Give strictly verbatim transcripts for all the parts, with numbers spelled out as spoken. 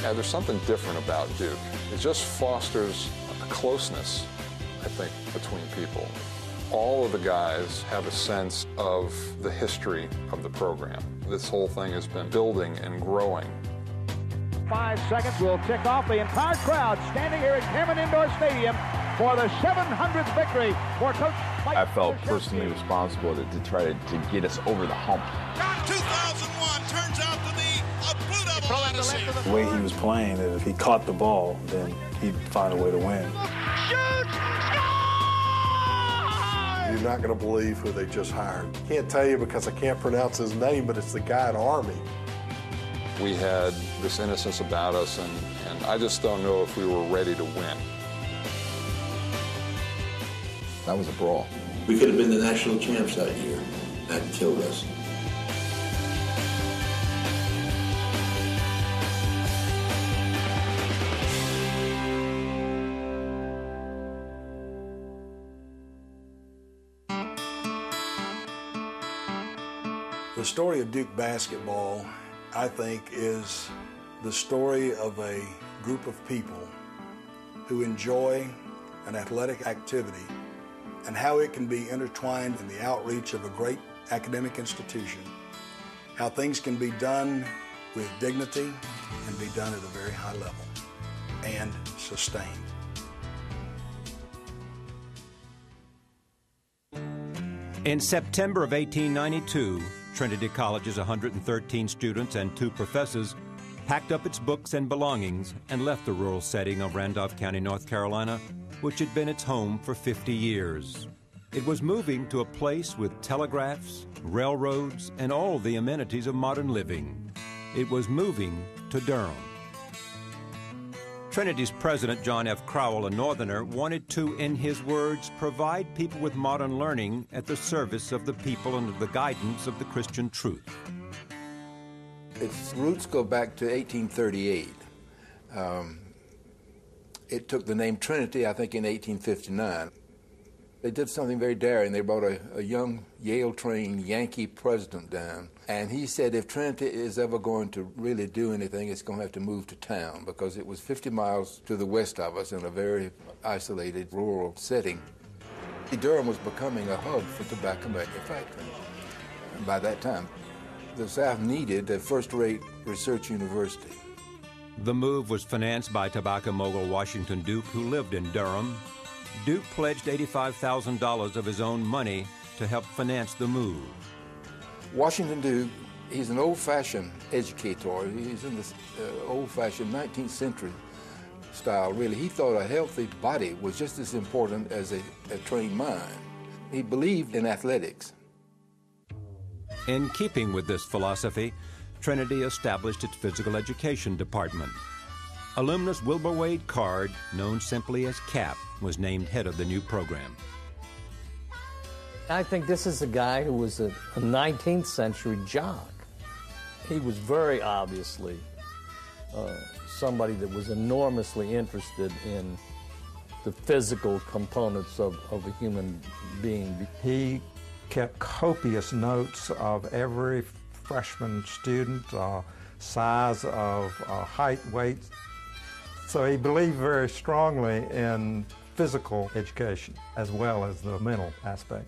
Yeah, there's something different about Duke. It just fosters a closeness, I think, between people. All of the guys have a sense of the history of the program. This whole thing has been building and growing. Five seconds will tick off. The entire crowd standing here at Cameron Indoor Stadium for the seven hundredth victory for Coach Mike. I felt personally responsible to, to try to, to get us over the hump. two thousand one turns out to be a Blue Devil legacy. The way he was playing, that if he caught the ball, then he'd find a way to win. Shoot! You're not going to believe who they just hired. Can't tell you because I can't pronounce his name, but it's the guy in Army. We had this innocence about us, and, and I just don't know if we were ready to win. That was a brawl. We could have been the national champs that year. That killed us. The story of Duke basketball, I think, is the story of a group of people who enjoy an athletic activity and how it can be intertwined in the outreach of a great academic institution, how things can be done with dignity and be done at a very high level and sustained. In September of eighteen ninety-two, Trinity College's one hundred thirteen students and two professors packed up its books and belongings and left the rural setting of Randolph County, North Carolina, which had been its home for fifty years. It was moving to a place with telegraphs, railroads, and all the amenities of modern living. It was moving to Durham. Trinity's president, John F. Crowell, a Northerner, wanted to, in his words, provide people with modern learning at the service of the people under the guidance of the Christian truth. Its roots go back to eighteen thirty-eight. Um, it took the name Trinity, I think, in eighteen fifty-nine. They did something very daring. They brought a, a young Yale-trained Yankee president down, and he said if Trinity is ever going to really do anything, it's going to have to move to town, because it was fifty miles to the west of us in a very isolated rural setting. Durham was becoming a hub for tobacco manufacturing. And by that time, the South needed a first-rate research university. The move was financed by tobacco mogul Washington Duke, who lived in Durham. Duke pledged eighty-five thousand dollars of his own money to help finance the move. Washington Duke, he's an old-fashioned educator. He's in this uh, old-fashioned nineteenth century style, really. He thought a healthy body was just as important as a, a trained mind. He believed in athletics. In keeping with this philosophy, Trinity established its physical education department. Alumnus Wilbur Wade Card, known simply as Cap, was named head of the new program. I think this is a guy who was a, a nineteenth century jock. He was very obviously uh, somebody that was enormously interested in the physical components of, of a human being. He kept copious notes of every freshman student, uh, size of uh, height, weight. So he believed very strongly in physical education as well as the mental aspect.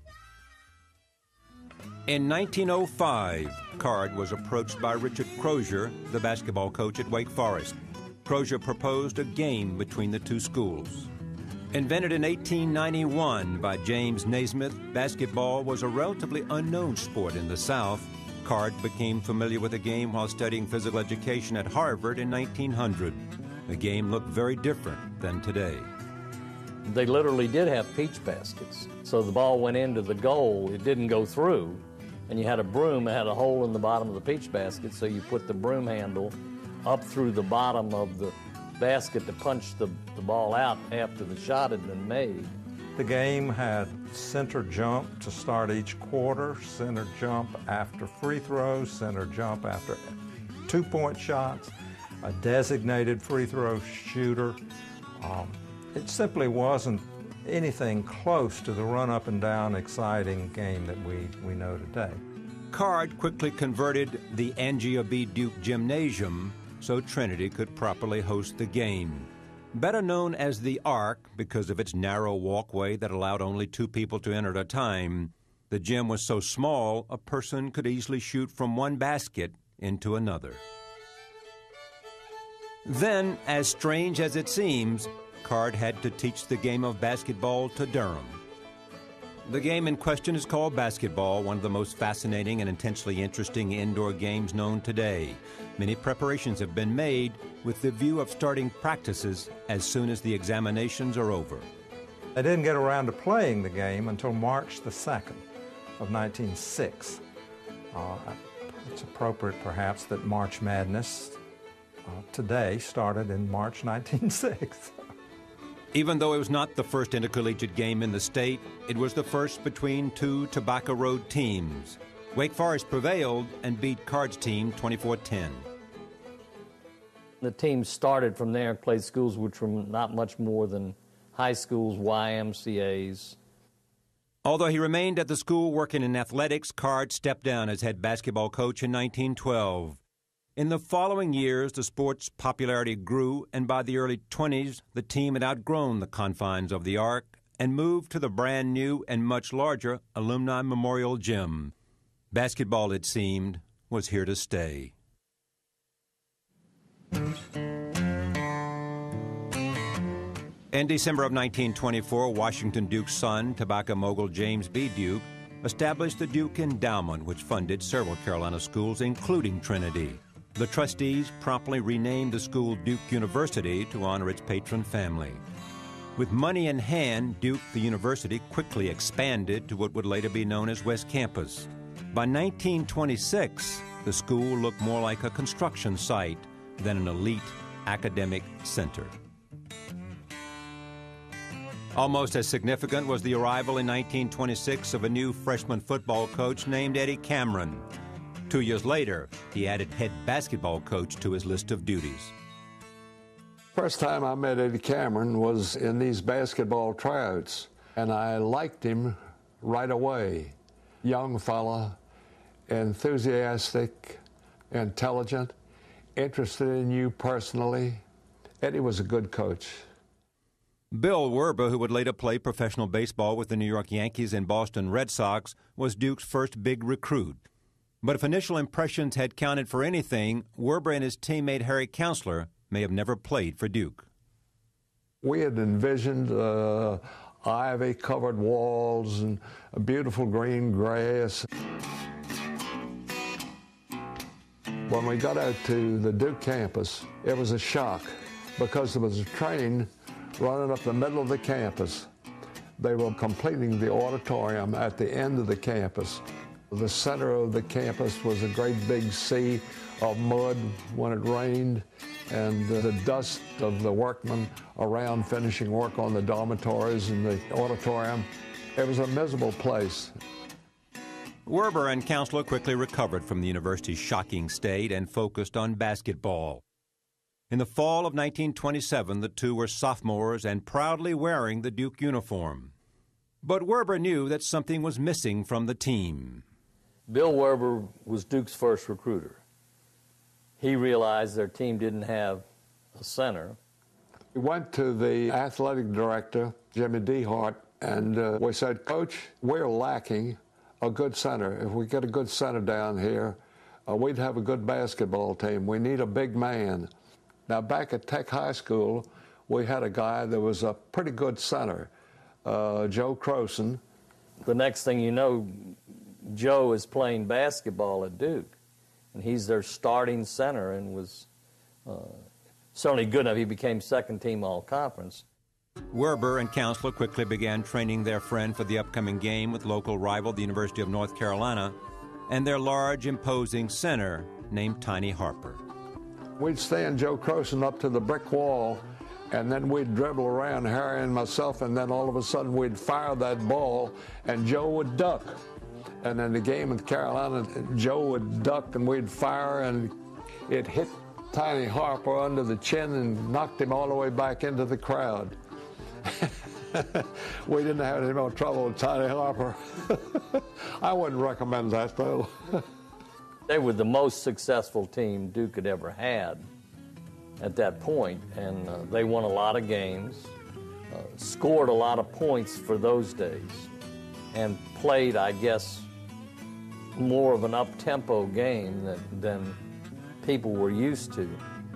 In nineteen oh five, Card was approached by Richard Crozier, the basketball coach at Wake Forest. Crozier proposed a game between the two schools. Invented in eighteen ninety-one by James Naismith, basketball was a relatively unknown sport in the South. Card became familiar with the game while studying physical education at Harvard in nineteen hundred. The game looked very different than today. They literally did have peach baskets. So the ball went into the goal, it didn't go through, and you had a broom that had a hole in the bottom of the peach basket, so you put the broom handle up through the bottom of the basket to punch the, the ball out after the shot had been made. The game had center jump to start each quarter, center jump after free throws, center jump after two-point shots, a designated free throw shooter. Um, it simply wasn't anything close to the run up and down exciting game that we, we know today. Card quickly converted the Angia B. Duke Gymnasium so Trinity could properly host the game. Better known as the Arc because of its narrow walkway that allowed only two people to enter at a time, the gym was so small a person could easily shoot from one basket into another. Then, as strange as it seems, Card had to teach the game of basketball to Durham. The game in question is called basketball, one of the most fascinating and intensely interesting indoor games known today. Many preparations have been made with the view of starting practices as soon as the examinations are over. They didn't get around to playing the game until March the second of nineteen oh six. Uh, it's appropriate, perhaps, that March Madness uh, today started in March nineteen oh six. Even though it was not the first intercollegiate game in the state, it was the first between two Tobacco Road teams. Wake Forest prevailed and beat Card's team twenty-four ten. The team started from there and played schools which were not much more than high schools, Y M C As. Although he remained at the school working in athletics, Card stepped down as head basketball coach in nineteen twelve. In the following years, the sport's popularity grew, and by the early twenties, the team had outgrown the confines of the Arc and moved to the brand new and much larger Alumni Memorial Gym. Basketball, it seemed, was here to stay. In December of nineteen twenty-four, Washington Duke's son, tobacco mogul James B. Duke, established the Duke Endowment, which funded several Carolina schools, including Trinity. The trustees promptly renamed the school Duke University to honor its patron family. With money in hand, Duke, the university, quickly expanded to what would later be known as West Campus. By nineteen twenty-six, the school looked more like a construction site than an elite academic center. Almost as significant was the arrival in nineteen twenty-six of a new freshman football coach named Eddie Cameron. Two years later, he added head basketball coach to his list of duties. First time I met Eddie Cameron was in these basketball tryouts, and I liked him right away. Young fella, enthusiastic, intelligent, interested in you personally. Eddie was a good coach. Bill Werber, who would later play professional baseball with the New York Yankees and Boston Red Sox, was Duke's first big recruit. But if initial impressions had counted for anything, Werber and his teammate Harry Counselor may have never played for Duke. We had envisioned uh, ivy-covered walls and a beautiful green grass. When we got out to the Duke campus, it was a shock because there was a train running up the middle of the campus. They were completing the auditorium at the end of the campus. The center of the campus was a great big sea of mud when it rained, and uh, the dust of the workmen around finishing work on the dormitories and the auditorium. It was a miserable place. Werber and Counselor quickly recovered from the university's shocking state and focused on basketball. In the fall of nineteen twenty-seven, the two were sophomores and proudly wearing the Duke uniform. But Werber knew that something was missing from the team. Bill Werber was Duke's first recruiter. He realized their team didn't have a center. We went to the athletic director, Jimmy DeHart, and uh, we said, Coach, we're lacking a good center. If we get a good center down here, uh, we'd have a good basketball team. We need a big man. Now, back at Tech High School, we had a guy that was a pretty good center, uh, Joe Croson. The next thing you know, Joe is playing basketball at Duke, and he's their starting center and was uh, certainly good enough. He became second team all-conference. Werber and Counselor quickly began training their friend for the upcoming game with local rival, the University of North Carolina, and their large, imposing center named Tiny Harper. We'd stand Joe Croson up to the brick wall, and then we'd dribble around, Harry and myself, and then all of a sudden we'd fire that ball, and Joe would duck. And in the game with Carolina, Joe would duck, and we'd fire, and it hit Tiny Harper under the chin and knocked him all the way back into the crowd. We didn't have any more trouble with Tiny Harper. I wouldn't recommend that, though. They were the most successful team Duke had ever had. at that point, and uh, they won a lot of games, uh, scored a lot of points for those days, and played, I guess, more of an up-tempo game than, than people were used to.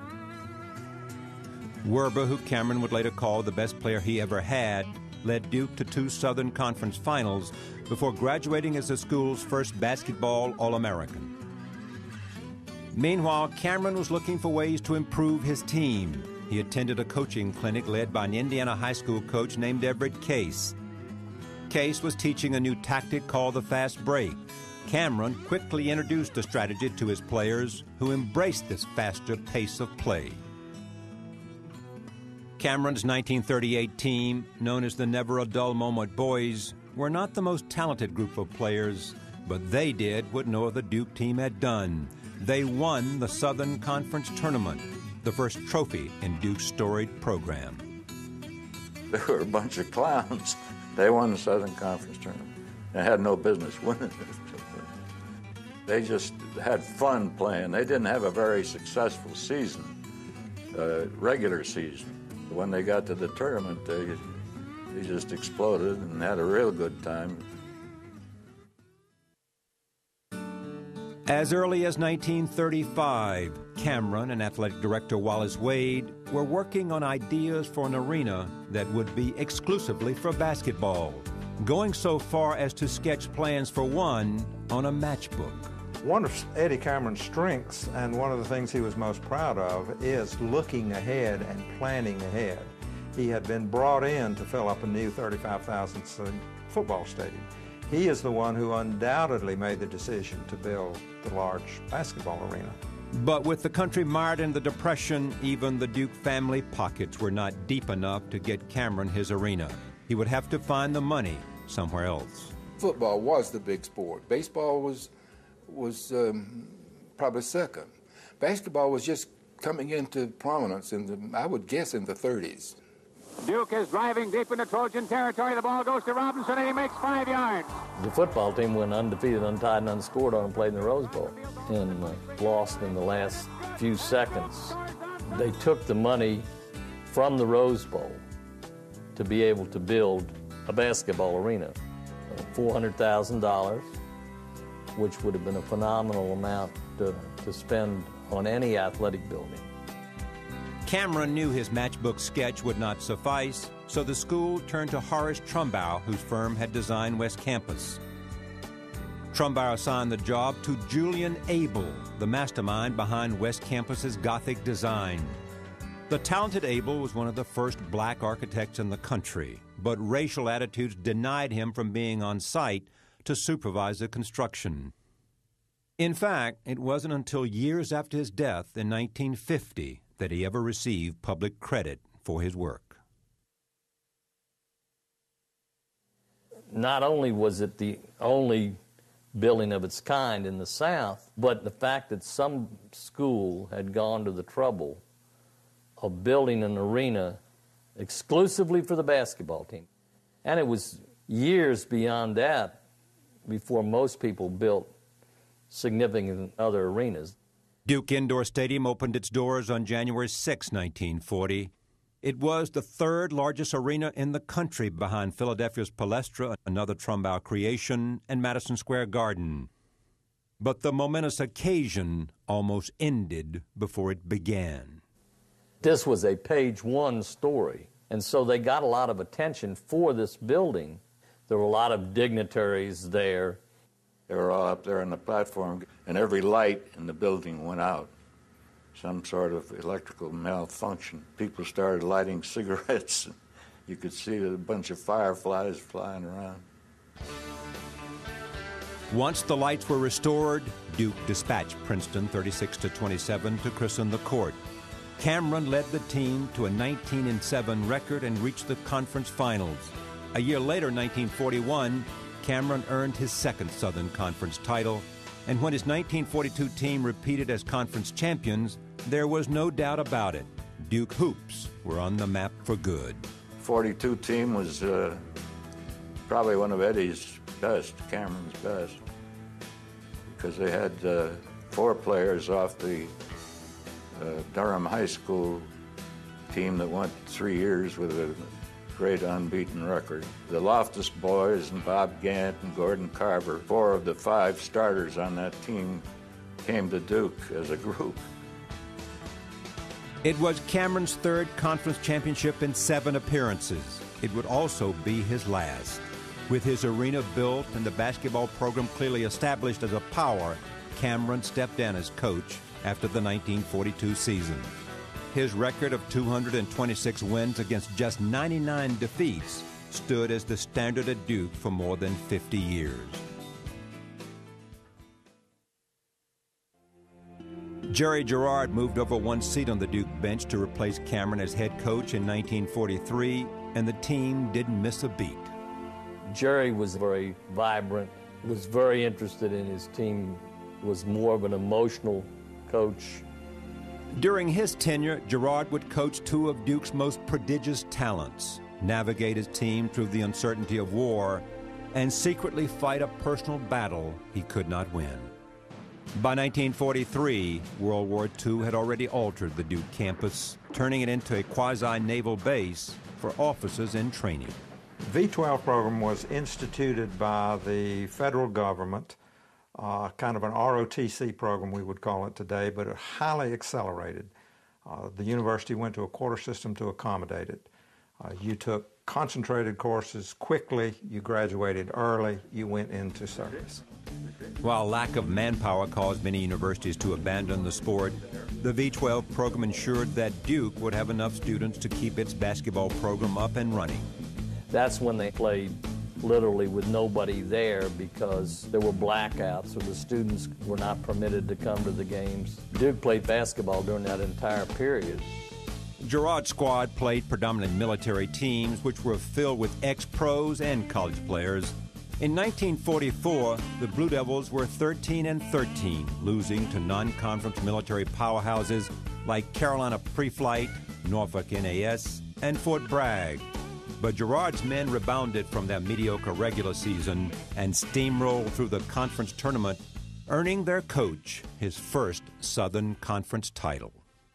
Werber, who Cameron would later call the best player he ever had, led Duke to two Southern Conference finals before graduating as the school's first basketball All-American. Meanwhile, Cameron was looking for ways to improve his team. He attended a coaching clinic led by an Indiana high school coach named Everett Case. Case was teaching a new tactic called the fast break. Cameron quickly introduced the strategy to his players, who embraced this faster pace of play. Cameron's nineteen thirty-eight team, known as the Never a Dull Moment Boys, were not the most talented group of players, but they did what no other Duke team had done. They won the Southern Conference Tournament, the first trophy in Duke's storied program. They were a bunch of clowns. They won the Southern Conference Tournament. They had no business winning it. They just had fun playing. They didn't have a very successful season, uh, regular season. When they got to the tournament, they, they just exploded and had a real good time. As early as nineteen thirty-five, Cameron and athletic director Wallace Wade were working on ideas for an arena that would be exclusively for basketball, going so far as to sketch plans for one on a matchbook. One of Eddie Cameron's strengths, and one of the things he was most proud of, is looking ahead and planning ahead. He had been brought in to fill up a new thirty-five thousand seat football stadium. He is the one who undoubtedly made the decision to build the large basketball arena. But with the country mired in the Depression, even the Duke family pockets were not deep enough to get Cameron his arena. He would have to find the money somewhere else. Football was the big sport. Baseball was was um, probably second. Basketball was just coming into prominence in the, I would guess, in the thirties. Duke is driving deep into Trojan territory. The ball goes to Robinson, and he makes five yards. The football team went undefeated, untied, and unscored on and played in the Rose Bowl, and uh, lost in the last few seconds. They took the money from the Rose Bowl to be able to build a basketball arena, uh, four hundred thousand dollars, which would have been a phenomenal amount to, to spend on any athletic building. Cameron knew his matchbook sketch would not suffice, so the school turned to Horace Trumbauer, whose firm had designed West Campus. Trumbauer assigned the job to Julian Abel, the mastermind behind West Campus's Gothic design. The talented Abel was one of the first black architects in the country, but racial attitudes denied him from being on site to supervise the construction. In fact, it wasn't until years after his death in nineteen fifty that he ever received public credit for his work. Not only was it the only building of its kind in the South, but the fact that some school had gone to the trouble of building an arena exclusively for the basketball team. And it was years beyond that before most people built significant other arenas. Duke Indoor Stadium opened its doors on January sixth, nineteen forty. It was the third largest arena in the country behind Philadelphia's Palestra, another Trumbauer creation, and Madison Square Garden. But the momentous occasion almost ended before it began. This was a page one story, and so they got a lot of attention for this building. There were a lot of dignitaries there. They were all up there on the platform, and every light in the building went out. Some sort of electrical malfunction. People started lighting cigarettes. You could see a bunch of fireflies flying around. Once the lights were restored, Duke dispatched Princeton thirty-six to twenty-seven to christen the court. Cameron led the team to a nineteen and seven record and reached the conference finals. A year later, nineteen forty-one, Cameron earned his second Southern Conference title, and when his nineteen forty-two team repeated as conference champions, there was no doubt about it. Duke hoops were on the map for good. forty-two team was uh, probably one of Eddie's best, Cameron's best, because they had uh, four players off the a Durham High School team that went three years with a great unbeaten record. The Loftus boys and Bob Gant and Gordon Carver, four of the five starters on that team came to Duke as a group. It was Cameron's third conference championship in seven appearances. It would also be his last. With his arena built and the basketball program clearly established as a power, Cameron stepped in as coach after the nineteen forty-two season. His record of two hundred twenty-six wins against just ninety-nine defeats stood as the standard at Duke for more than fifty years. Jerry Gerard moved over one seat on the Duke bench to replace Cameron as head coach in nineteen forty-three, and the team didn't miss a beat. Jerry was very vibrant, was very interested in his team, was more of an emotional coach. During his tenure, Gerard would coach two of Duke's most prodigious talents, navigate his team through the uncertainty of war, and secretly fight a personal battle he could not win. By nineteen forty-three, World War Two had already altered the Duke campus, turning it into a quasi-naval base for officers in training. V twelve program was instituted by the federal government, uh, kind of an R O T C program we would call it today, but it highly accelerated. Uh, the university went to a quarter system to accommodate it. Uh, you took concentrated courses quickly, you graduated early, you went into service. While lack of manpower caused many universities to abandon the sport, the V twelve program ensured that Duke would have enough students to keep its basketball program up and running. That's when they played literally with nobody there because there were blackouts or the students were not permitted to come to the games. Duke played basketball during that entire period. Gerard's squad played predominantly military teams which were filled with ex-pros and college players. In nineteen forty-four, the Blue Devils were thirteen and thirteen, losing to non-conference military powerhouses like Carolina Pre-Flight, Norfolk N A S, and Fort Bragg. But Gerard's men rebounded from their mediocre regular season and steamrolled through the conference tournament, earning their coach his first Southern Conference title.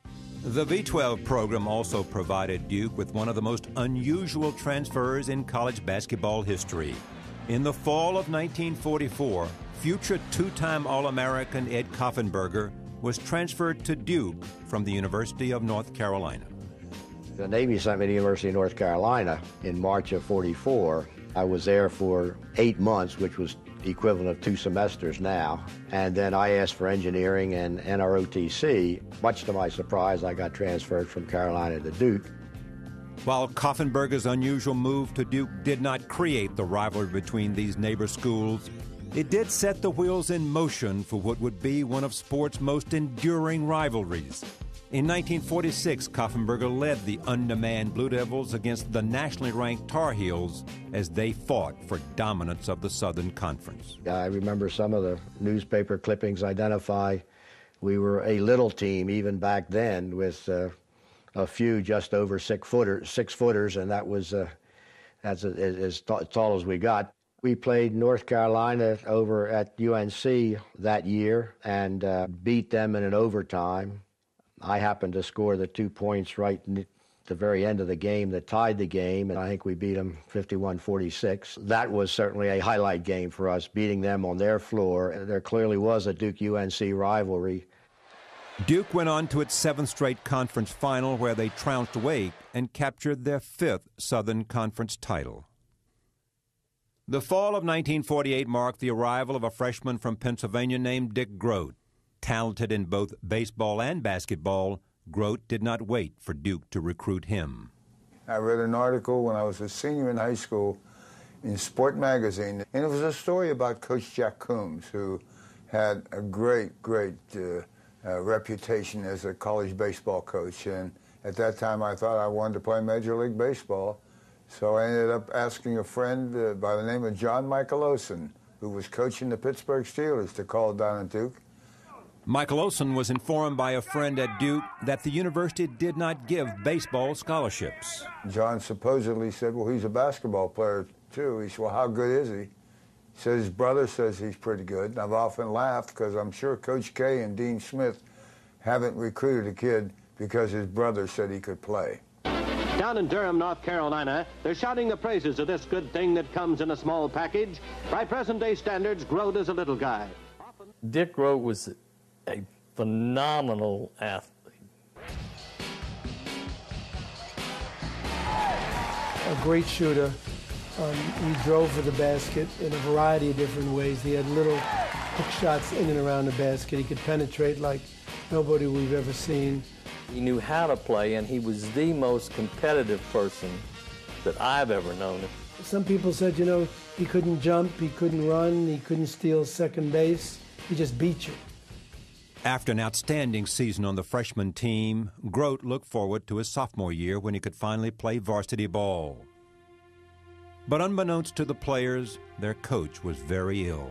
The V twelve program also provided Duke with one of the most unusual transfers in college basketball history. In the fall of nineteen forty-four, future two-time All-American Ed Koffenberger was transferred to Duke from the University of North Carolina. The Navy sent me to the University of North Carolina in March of forty-four. I was there for eight months, which was equivalent of two semesters now. And then I asked for engineering and N R O T C. Much to my surprise, I got transferred from Carolina to Duke. While Koffenberger's unusual move to Duke did not create the rivalry between these neighbor schools, it did set the wheels in motion for what would be one of sport's most enduring rivalries. In nineteen forty-six, Koffenberger led the undermanned Blue Devils against the nationally ranked Tar Heels as they fought for dominance of the Southern Conference. I remember some of the newspaper clippings identify we were a little team even back then with uh, a few just over six footers, six footers, and that was uh, that's a, as tall as we got. We played North Carolina over at U N C that year and uh, beat them in an overtime. I happened to score the two points right at the very end of the game that tied the game, and I think we beat them fifty-one forty-six. That was certainly a highlight game for us, beating them on their floor. There clearly was a Duke-U N C rivalry. Duke went on to its seventh straight conference final where they trounced Wake and captured their fifth Southern Conference title. The fall of nineteen forty-eight marked the arrival of a freshman from Pennsylvania named Dick Grote. Talented in both baseball and basketball, Grote did not wait for Duke to recruit him. I read an article when I was a senior in high school in Sport Magazine, and it was a story about Coach Jack Coombs, who had a great, great uh, uh, reputation as a college baseball coach. And at that time, I thought I wanted to play Major League Baseball. So I ended up asking a friend uh, by the name of John Michelowson, who was coaching the Pittsburgh Steelers, to call down at Duke. Michelowson was informed by a friend at Duke that the university did not give baseball scholarships. John supposedly said, well, he's a basketball player, too. He said, well, how good is he? He said his brother says he's pretty good. And I've often laughed because I'm sure Coach K and Dean Smith haven't recruited a kid because his brother said he could play. Down in Durham, North Carolina, they're shouting the praises of this good thing that comes in a small package. By present-day standards, Grote is a little guy. Dick Grote was a phenomenal athlete. A great shooter. Um, he drove for the basket in a variety of different ways. He had little hook shots in and around the basket. He could penetrate like nobody we've ever seen. He knew how to play, and he was the most competitive person that I've ever known. Some people said, you know, he couldn't jump, he couldn't run, he couldn't steal second base. He just beat you. After an outstanding season on the freshman team, Grote looked forward to his sophomore year when he could finally play varsity ball. But unbeknownst to the players, their coach was very ill.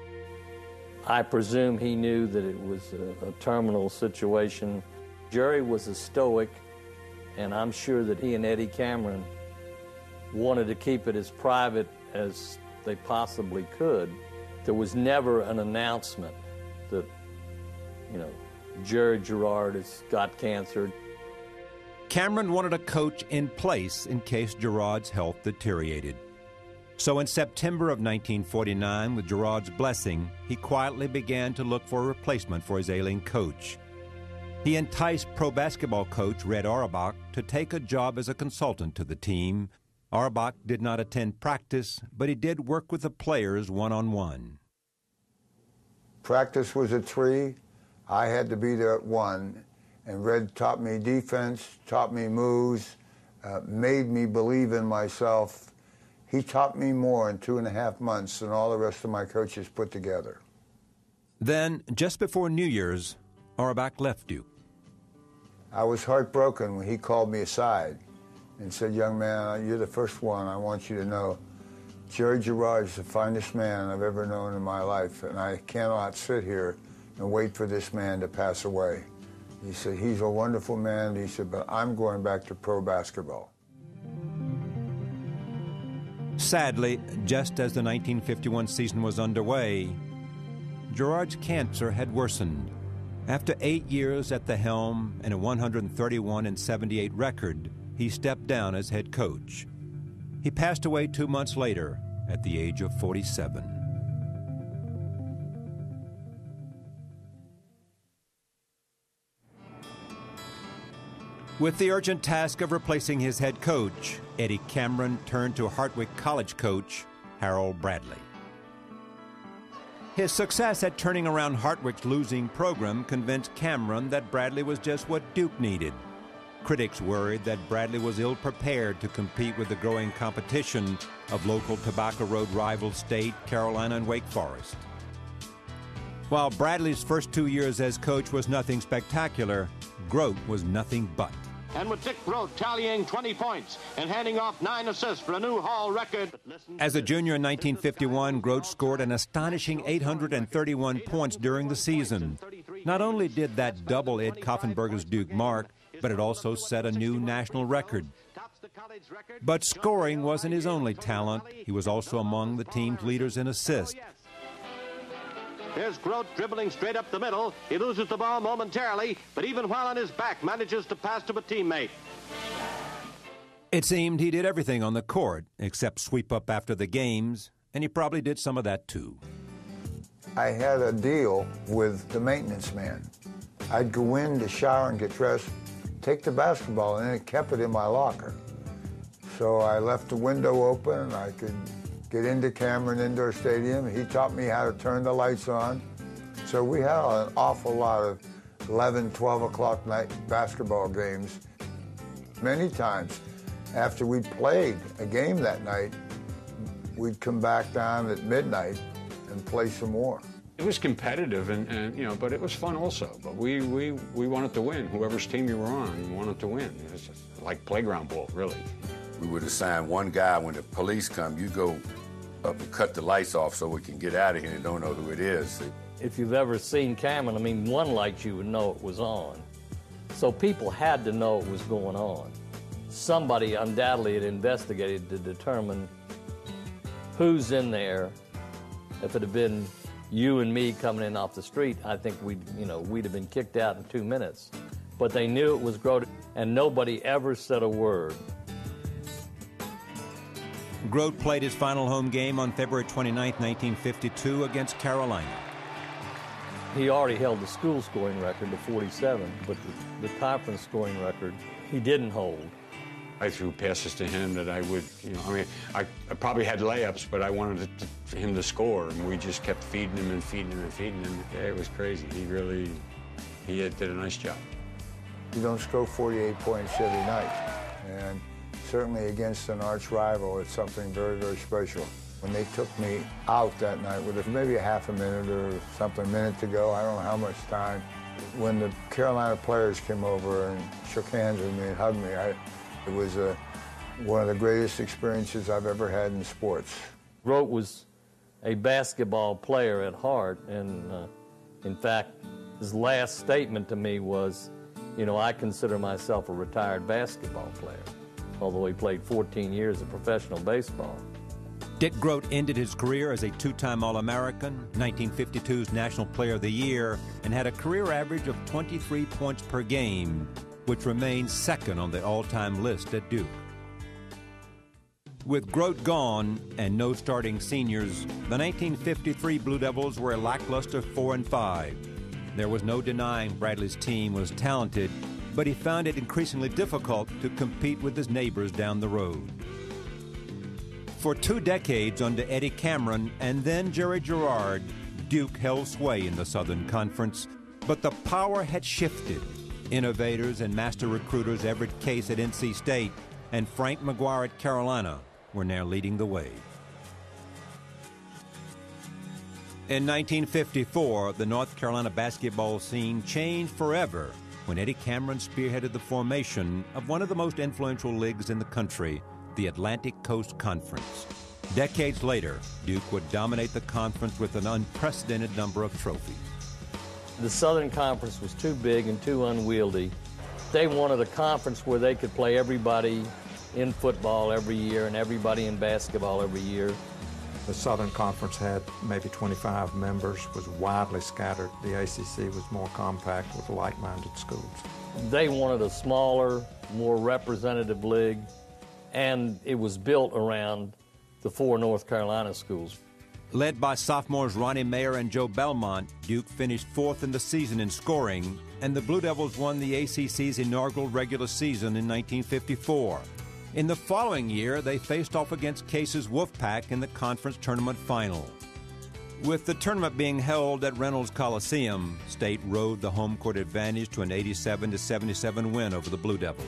I presume he knew that it was a, a terminal situation. Jerry was a stoic, and I'm sure that he and Eddie Cameron wanted to keep it as private as they possibly could. There was never an announcement that, you know, Jerry Gerard has got cancer. Cameron wanted a coach in place in case Gerard's health deteriorated. So in September of nineteen forty-nine, with Gerard's blessing, he quietly began to look for a replacement for his ailing coach. He enticed pro basketball coach Red Auerbach to take a job as a consultant to the team. Auerbach did not attend practice, but he did work with the players one-on-one. Practice was at three. I had to be there at one. And Red taught me defense, taught me moves, uh, made me believe in myself. He taught me more in two and a half months than all the rest of my coaches put together. Then, just before New Year's, Auerbach left Duke. I was heartbroken when he called me aside and said, young man, you're the first one. I want you to know Jerry Gerard is the finest man I've ever known in my life, and I cannot sit here and wait for this man to pass away. He said, he's a wonderful man. He said, but I'm going back to pro basketball. Sadly, just as the nineteen fifty-one season was underway, Gerard's cancer had worsened. After eight years at the helm and a one hundred thirty-one and seventy-eight record, he stepped down as head coach. He passed away two months later at the age of forty-seven. With the urgent task of replacing his head coach, Eddie Cameron turned to Hartwick College coach Harold Bradley. His success at turning around Hartwick's losing program convinced Cameron that Bradley was just what Duke needed. Critics worried that Bradley was ill-prepared to compete with the growing competition of local Tobacco Road rival state Carolina and Wake Forest. While Bradley's first two years as coach was nothing spectacular, Grote was nothing but. And with Dick Grote tallying twenty points and handing off nine assists for a new Hall record. As a junior in nineteen fifty-one, Grote scored an astonishing eight hundred thirty-one points during the season. Not only did that double Ed Koffenberger's Duke mark, but it also set a new national record. But scoring wasn't his only talent. He was also among the team's leaders in assists. Here's Grote dribbling straight up the middle. He loses the ball momentarily, but even while on his back, manages to pass to a teammate. It seemed he did everything on the court except sweep up after the games, and he probably did some of that too. I had a deal with the maintenance man. I'd go in to shower and get dressed, take the basketball, and then kept it in my locker. So I left the window open, and I could get into Cameron Indoor Stadium. He taught me how to turn the lights on. So we had an awful lot of eleven, twelve o'clock night basketball games. Many times after we played a game that night, we'd come back down at midnight and play some more. It was competitive, and, and you know, but it was fun also. But we, we, we wanted to win. Whoever's team you were on, you wanted to win. It was just like playground ball, really. We would assign one guy. When the police come, you go up and cut the lights off so we can get out of here and don't know who it is. If you've ever seen Cameron, I mean, one light you would know it was on. So people had to know it was going on. Somebody undoubtedly had investigated to determine who's in there. If it had been you and me coming in off the street, I think we'd, you know, we'd have been kicked out in two minutes. But they knew it was Grote, and nobody ever said a word. Grote played his final home game on February twenty-ninth, nineteen fifty-two against Carolina. He already held the school scoring record of forty-seven, but the, the conference scoring record he didn't hold. I threw passes to him that I would, you know, I mean, I, I probably had layups, but I wanted to, for him to score, and we just kept feeding him and feeding him and feeding him. Yeah, it was crazy. He really, he did a nice job. You don't score forty-eight points every night, and certainly against an arch rival, it's something very, very special. When they took me out that night with maybe a half a minute or something, a minute to go, I don't know how much time, when the Carolina players came over and shook hands with me and hugged me, I, it was a, one of the greatest experiences I've ever had in sports. Grote was a basketball player at heart, and uh, in fact, his last statement to me was, you know, I consider myself a retired basketball player, although he played fourteen years of professional baseball. Dick Grote ended his career as a two-time All-American, nineteen fifty-two's National Player of the Year, and had a career average of twenty-three points per game, which remains second on the all-time list at Duke. With Grote gone and no starting seniors, the nineteen fifty-three Blue Devils were a lackluster four and five. There was no denying Bradley's team was talented, but he found it increasingly difficult to compete with his neighbors down the road. For two decades under Eddie Cameron and then Jerry Gerard, Duke held sway in the Southern Conference, but the power had shifted. Innovators and master recruiters Everett Case at N C State and Frank McGuire at Carolina were now leading the way. In nineteen fifty-four, the North Carolina basketball scene changed forever when Eddie Cameron spearheaded the formation of one of the most influential leagues in the country, the Atlantic Coast Conference. Decades later, Duke would dominate the conference with an unprecedented number of trophies. The Southern Conference was too big and too unwieldy. They wanted a conference where they could play everybody in football every year and everybody in basketball every year. The Southern Conference had maybe twenty-five members, was widely scattered. The A C C was more compact with like-minded schools. They wanted a smaller, more representative league, and it was built around the four North Carolina schools. Led by sophomores Ronnie Mayer and Joe Belmont, Duke finished fourth in the season in scoring, and the Blue Devils won the A C C's inaugural regular season in nineteen fifty-four. In the following year, they faced off against Case's Wolfpack in the conference tournament final. With the tournament being held at Reynolds Coliseum, State rode the home court advantage to an eighty-seven to seventy-seven win over the Blue Devils.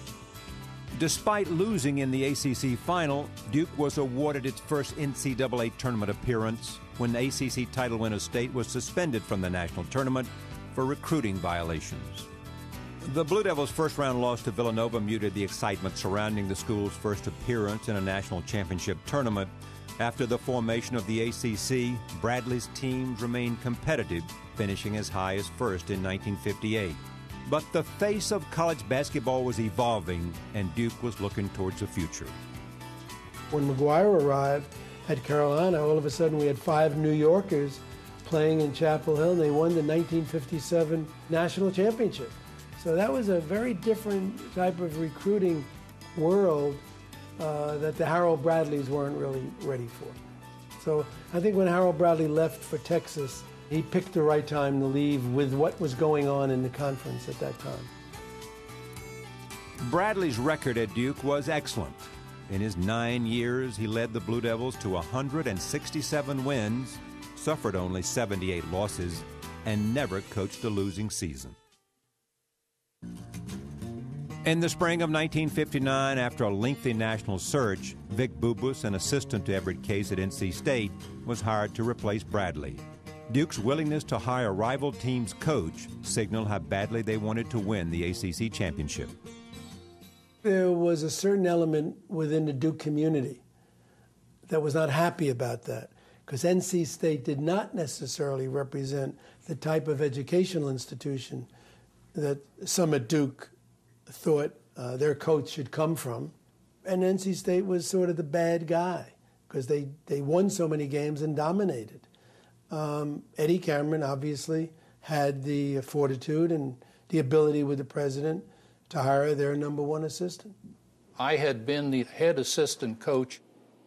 Despite losing in the A C C final, Duke was awarded its first N C double A tournament appearance when the A C C title winner State was suspended from the national tournament for recruiting violations. The Blue Devils' first-round loss to Villanova muted the excitement surrounding the school's first appearance in a national championship tournament. After the formation of the A C C, Bradley's teams remained competitive, finishing as high as first in nineteen fifty-eight. But the face of college basketball was evolving, and Duke was looking towards the future. When McGuire arrived at Carolina, all of a sudden we had five New Yorkers playing in Chapel Hill, and they won the nineteen fifty-seven national championship. So that was a very different type of recruiting world uh, that the Harold Bradleys weren't really ready for. So I think when Harold Bradley left for Texas, he picked the right time to leave with what was going on in the conference at that time. Bradley's record at Duke was excellent. In his nine years, he led the Blue Devils to one hundred sixty-seven wins, suffered only seventy-eight losses, and never coached a losing season. In the spring of nineteen fifty-nine, after a lengthy national search, Vic Bubus, an assistant to Everett Case at N C State, was hired to replace Bradley. Duke's willingness to hire rival teams' coach signaled how badly they wanted to win the A C C championship. There was a certain element within the Duke community that was not happy about that, because N C State did not necessarily represent the type of educational institution that some at Duke thought uh, their coach should come from. And N C State was sort of the bad guy because they, they won so many games and dominated. Um, Eddie Cameron obviously had the fortitude and the ability with the president to hire their number one assistant. I had been the head assistant coach.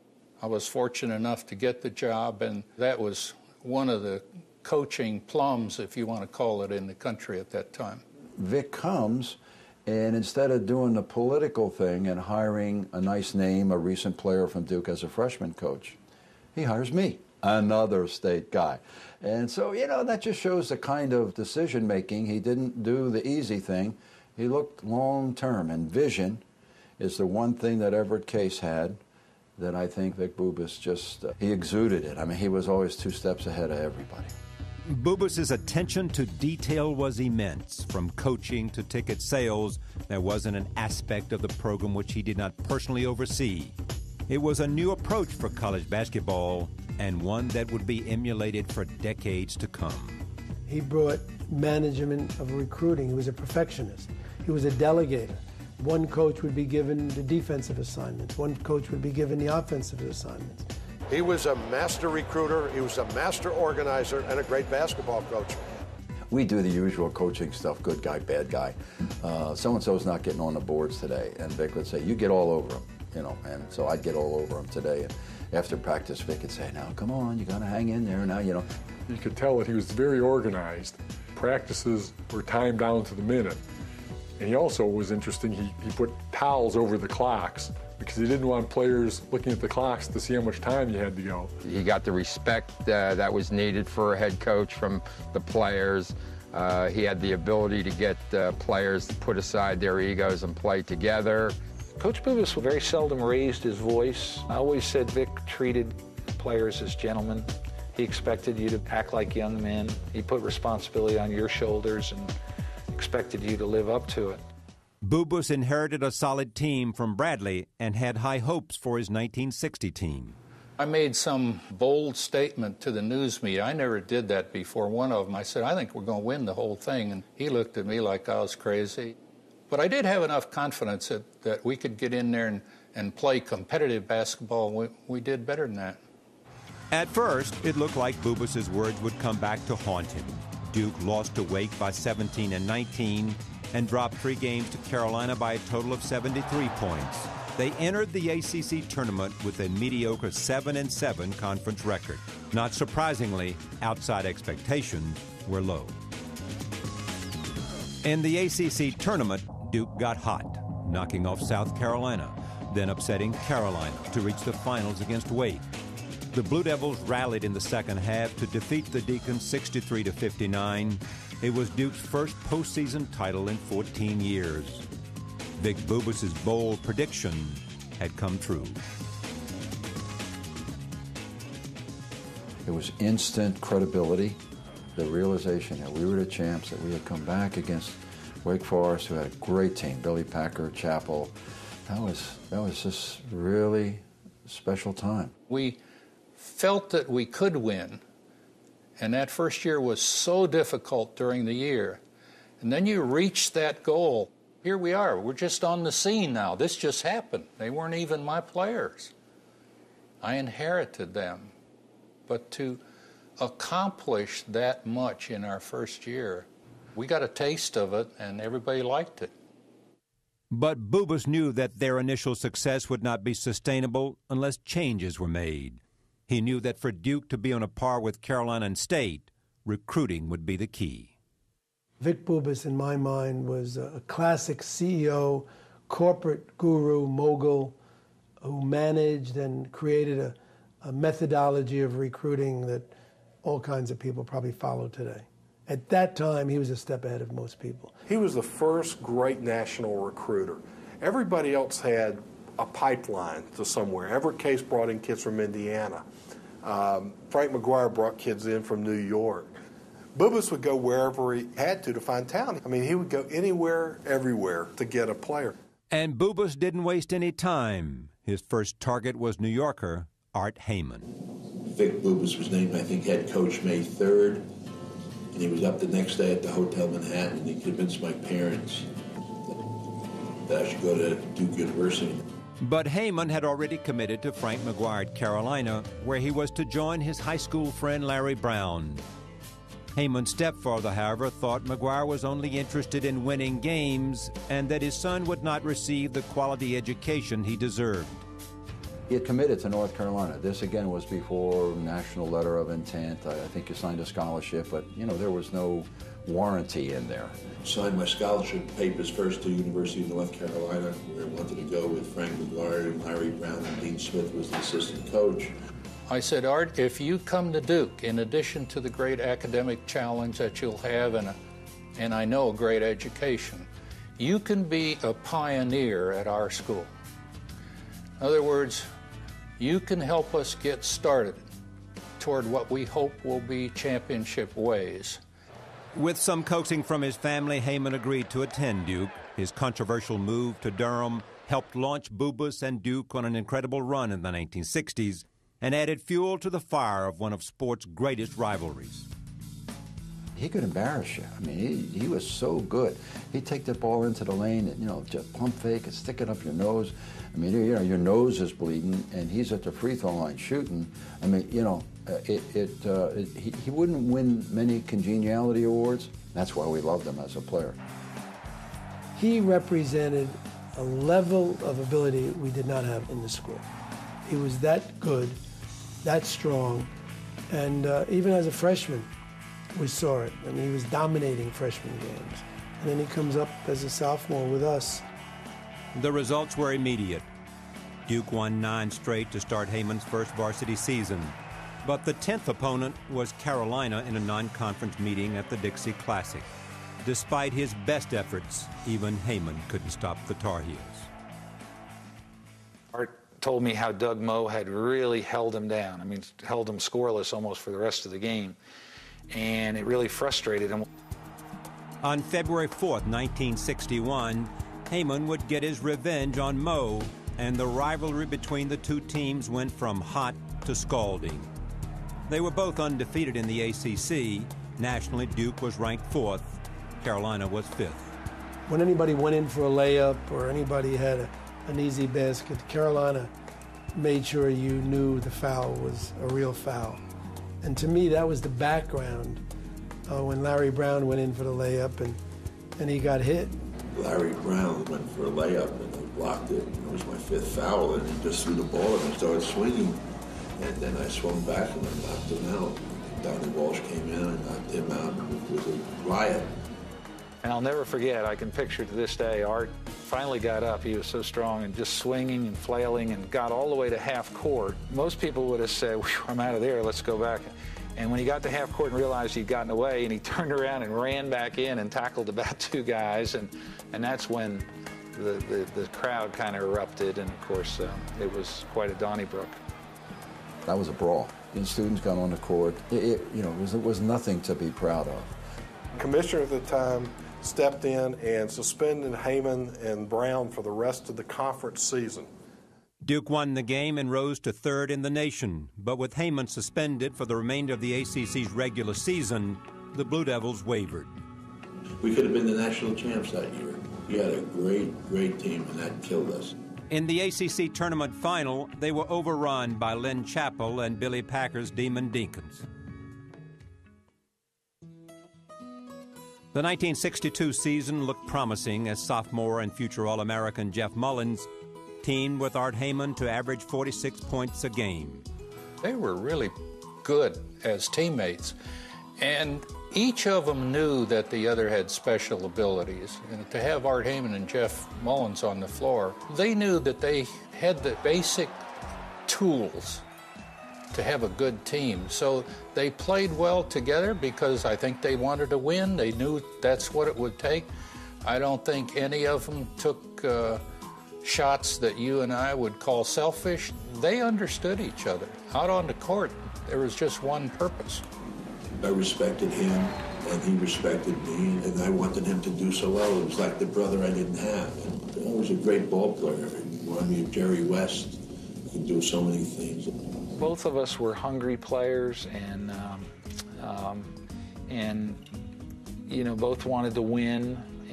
I was fortunate enough to get the job, and that was one of the coaching plums, if you want to call it, in the country at that time. Vic comes, and instead of doing the political thing and hiring a nice name, a recent player from Duke as a freshman coach, he hires me, another state guy. And so, you know, that just shows the kind of decision making. He didn't do the easy thing. He looked long term, and vision is the one thing that Everett Case had that I think Vic Bubas just, uh, he exuded it. I mean, he was always two steps ahead of everybody. Bubas's attention to detail was immense. From coaching to ticket sales, there wasn't an aspect of the program which he did not personally oversee. It was a new approach for college basketball, and one that would be emulated for decades to come. He brought management of recruiting. He was a perfectionist. He was a delegator. One coach would be given the defensive assignments. One coach would be given the offensive assignments. He was a master recruiter, he was a master organizer, and a great basketball coach. We do the usual coaching stuff, good guy, bad guy. Uh, so-and-so's not getting on the boards today. And Vic would say, you get all over him, you know. And so I'd get all over him today. And after practice, Vic would say, now, come on, you got to hang in there now, you know. You could tell that he was very organized. Practices were timed down to the minute. And he also was interesting, he, he put towels over the clocks because he didn't want players looking at the clocks to see how much time you had to go. He got the respect uh, that was needed for a head coach from the players. Uh, he had the ability to get uh, players to put aside their egos and play together. Coach Bubas very seldom raised his voice. I always said Vic treated players as gentlemen. He expected you to act like young men. He put responsibility on your shoulders and expected you to live up to it. Bubas inherited a solid team from Bradley and had high hopes for his nineteen sixty team. I made some bold statement to the news media. I never did that before. One of them, I said, I think we're going to win the whole thing. And he looked at me like I was crazy. But I did have enough confidence that, that we could get in there and, and play competitive basketball. We, we did better than that. At first, it looked like Bubas's words would come back to haunt him. Duke lost to Wake by seventeen and nineteen and dropped three games to Carolina by a total of seventy-three points. They entered the A C C tournament with a mediocre seven and seven conference record. Not surprisingly, outside expectations were low. In the A C C tournament, Duke got hot, knocking off South Carolina, then upsetting Carolina to reach the finals against Wake. The Blue Devils rallied in the second half to defeat the Deacons sixty-three to fifty-nine. It was Duke's first postseason title in fourteen years. Vic Bubas's bold prediction had come true. It was instant credibility, the realization that we were the champs, that we had come back against Wake Forest, who had a great team, Billy Packer, Chappell. That was, that was just really a special time. We felt that we could win, and that first year was so difficult during the year. And then you reach that goal. Here we are. We're just on the scene now. This just happened. They weren't even my players. I inherited them. But to accomplish that much in our first year, we got a taste of it, and everybody liked it. But Bubas knew that their initial success would not be sustainable unless changes were made. He knew that for Duke to be on a par with Carolina and State, recruiting would be the key. Vic Bubas, in my mind, was a classic C E O, corporate guru, mogul, who managed and created a, a methodology of recruiting that all kinds of people probably follow today. At that time, he was a step ahead of most people. He was the first great national recruiter. Everybody else had a pipeline to somewhere. Everett Case brought in kids from Indiana. Um, Frank McGuire brought kids in from New York. Bubas would go wherever he had to to find talent. I mean, he would go anywhere, everywhere to get a player. And Bubas didn't waste any time. His first target was New Yorker Art Heyman. Vic Bubas was named, I think, head coach May third, and he was up the next day at the Hotel Manhattan, and he convinced my parents that I should go to Duke University. But Heyman had already committed to Frank McGuire at Carolina, where he was to join his high school friend Larry Brown. Heyman's stepfather, however, thought McGuire was only interested in winning games and that his son would not receive the quality education he deserved. He had committed to North Carolina. This, again, was before national letter of intent. I, I think he signed a scholarship, but, you know, there was no warranty in there. Signed my scholarship papers first to University of North Carolina, where I wanted to go with Frank McGuire and Larry Brown, and Dean Smith was the assistant coach. I said, Art, if you come to Duke, in addition to the great academic challenge that you'll have and, a, and I know a great education, you can be a pioneer at our school. In other words, you can help us get started toward what we hope will be championship ways. With some coaxing from his family, Heyman agreed to attend Duke. His controversial move to Durham helped launch Bubas and Duke on an incredible run in the nineteen sixties and added fuel to the fire of one of sport's greatest rivalries. He could embarrass you. I mean, he, he was so good. He'd take the ball into the lane and, you know, just pump fake and stick it up your nose. I mean, you know, your nose is bleeding, and he's at the free throw line shooting. I mean, you know, uh, it, it, uh, it he, he wouldn't win many congeniality awards. That's why we loved him as a player. He represented a level of ability we did not have in the school. He was that good, that strong, and uh, even as a freshman, we saw it. I mean, he was dominating freshman games. And then he comes up as a sophomore with us. The results were immediate. Duke won nine straight to start Heyman's first varsity season. But the tenth opponent was Carolina in a non-conference meeting at the Dixie Classic. Despite his best efforts, even Heyman couldn't stop the Tar Heels. Art told me how Doug Moe had really held him down. I mean, held him scoreless almost for the rest of the game. And it really frustrated him. On February fourth, nineteen sixty-one, Heyman would get his revenge on Moe, and the rivalry between the two teams went from hot to scalding. They were both undefeated in the A C C. Nationally, Duke was ranked fourth. Carolina was fifth. When anybody went in for a layup or anybody had a, an easy basket, Carolina made sure you knew the foul was a real foul. And to me, that was the background uh, when Larry Brown went in for the layup and, and he got hit. Larry Brown went for a layup and I blocked it. It was my fifth foul, and he just threw the ball and started swinging. And then I swung back and I knocked him out. Donnie Walsh came in and knocked him out. It was a riot. And I'll never forget, I can picture to this day, Art finally got up. He was so strong and just swinging and flailing and got all the way to half court. Most people would have said, I'm out of there, let's go back. And when he got to half court and realized he'd gotten away, and he turned around and ran back in and tackled about two guys, and, and that's when the, the, the crowd kind of erupted, and of course, uh, it was quite a Donnybrook. That was a brawl. The students got on the court. It, it, you know, it was, it was nothing to be proud of. Commissioner at the time stepped in and suspended Heyman and Brown for the rest of the conference season. Duke won the game and rose to third in the nation, but with Heyman suspended for the remainder of the A C C's regular season, the Blue Devils wavered. We could have been the national champs that year. We had a great, great team, and that killed us. In the A C C tournament final, they were overrun by Len Chappell and Billy Packer's Demon Deacons. The nineteen sixty-two season looked promising as sophomore and future All-American Jeff Mullins teamed with Art Heyman to average forty-six points a game. They were really good as teammates, and each of them knew that the other had special abilities. And to have Art Heyman and Jeff Mullins on the floor, they knew that they had the basic tools to have a good team. So they played well together because I think they wanted to win. They knew that's what it would take. I don't think any of them took uh, shots that you and I would call selfish. They understood each other. Out on the court, there was just one purpose. I respected him, and he respected me, and I wanted him to do so well. It was like the brother I didn't have. And he was a great ball player. He reminded me of Jerry West. He could do so many things. Both of us were hungry players, and um, um, and you know, both wanted to win,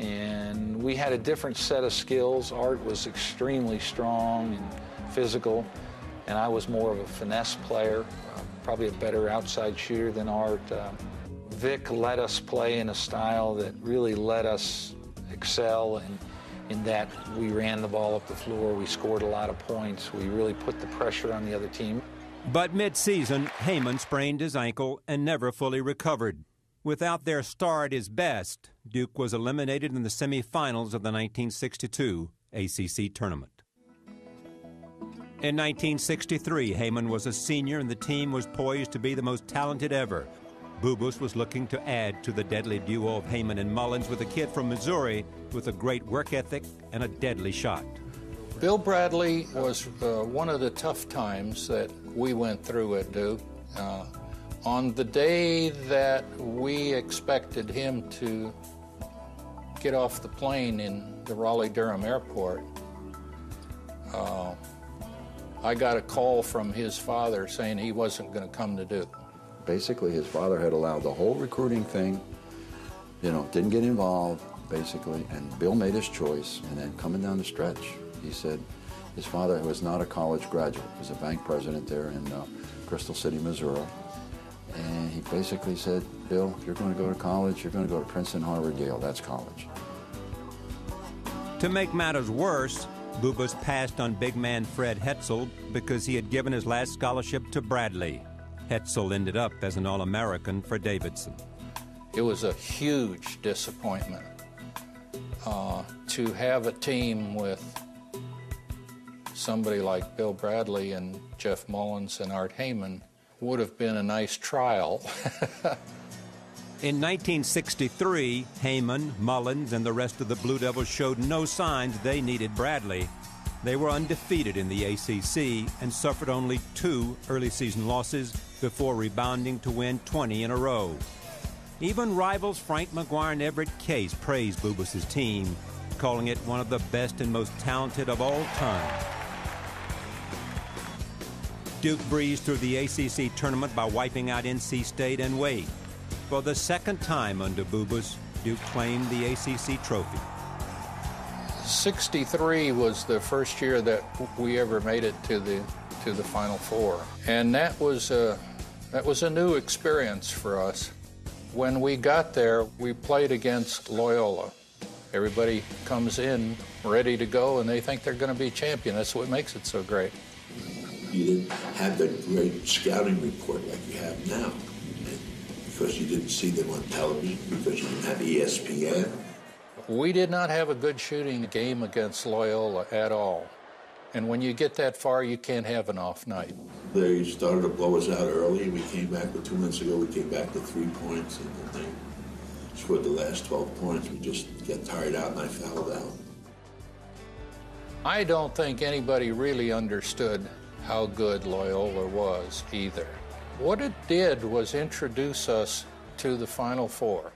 And we had a different set of skills. Art was extremely strong and physical, and I was more of a finesse player, uh, probably a better outside shooter than Art. Uh, Vic let us play in a style that really let us excel, and in that we ran the ball up the floor, we scored a lot of points, we really put the pressure on the other team. But mid-season, Heyman sprained his ankle and never fully recovered. Without their star at his best, Duke was eliminated in the semifinals of the nineteen sixty-two A C C tournament. In nineteen sixty-three, Heyman was a senior and the team was poised to be the most talented ever. Bubas was looking to add to the deadly duo of Heyman and Mullins with a kid from Missouri with a great work ethic and a deadly shot. Bill Bradley was uh, one of the tough times that we went through at Duke. Uh, on the day that we expected him to get off the plane in the Raleigh-Durham airport, uh, I got a call from his father saying he wasn't going to come to Duke. Basically, his father had allowed the whole recruiting thing, you know, didn't get involved, basically, and Bill made his choice. And then coming down the stretch, he said his father was not a college graduate. He was a bank president there in uh, Crystal City, Missouri. And he basically said, Bill, if you're going to go to college, you're going to go to Princeton, Harvard, Yale. That's college. To make matters worse, Bubas passed on big man Fred Hetzel because he had given his last scholarship to Bradley. Hetzel ended up as an All-American for Davidson. It was a huge disappointment uh, to have a team with somebody like Bill Bradley and Jeff Mullins and Art Heyman. Would have been a nice trial. In nineteen sixty-three, Heyman, Mullins, and the rest of the Blue Devils showed no signs they needed Bradley. They were undefeated in the A C C and suffered only two early season losses before rebounding to win twenty in a row. Even rivals Frank McGuire and Everett Case praised Bubas' team, calling it one of the best and most talented of all time. Duke breezed through the A C C tournament by wiping out N C State and Wake. For the second time under Bubas, Duke claimed the A C C trophy. sixty-three was the first year that we ever made it to the to the Final Four, and that was a that was a new experience for us. When we got there, we played against Loyola. Everybody comes in ready to go, and they think they're going to be champion. That's what makes it so great. You didn't have the great scouting report like you have now, and because you didn't see them on television, because you didn't have E S P N. We did not have a good shooting game against Loyola at all. And when you get that far, you can't have an off night. They started to blow us out early. We came back, but two minutes ago, we came back to three points, and then they scored the last twelve points. We just got tired out, and I fouled out. I don't think anybody really understood how good Loyola was either. What it did was introduce us to the Final Four.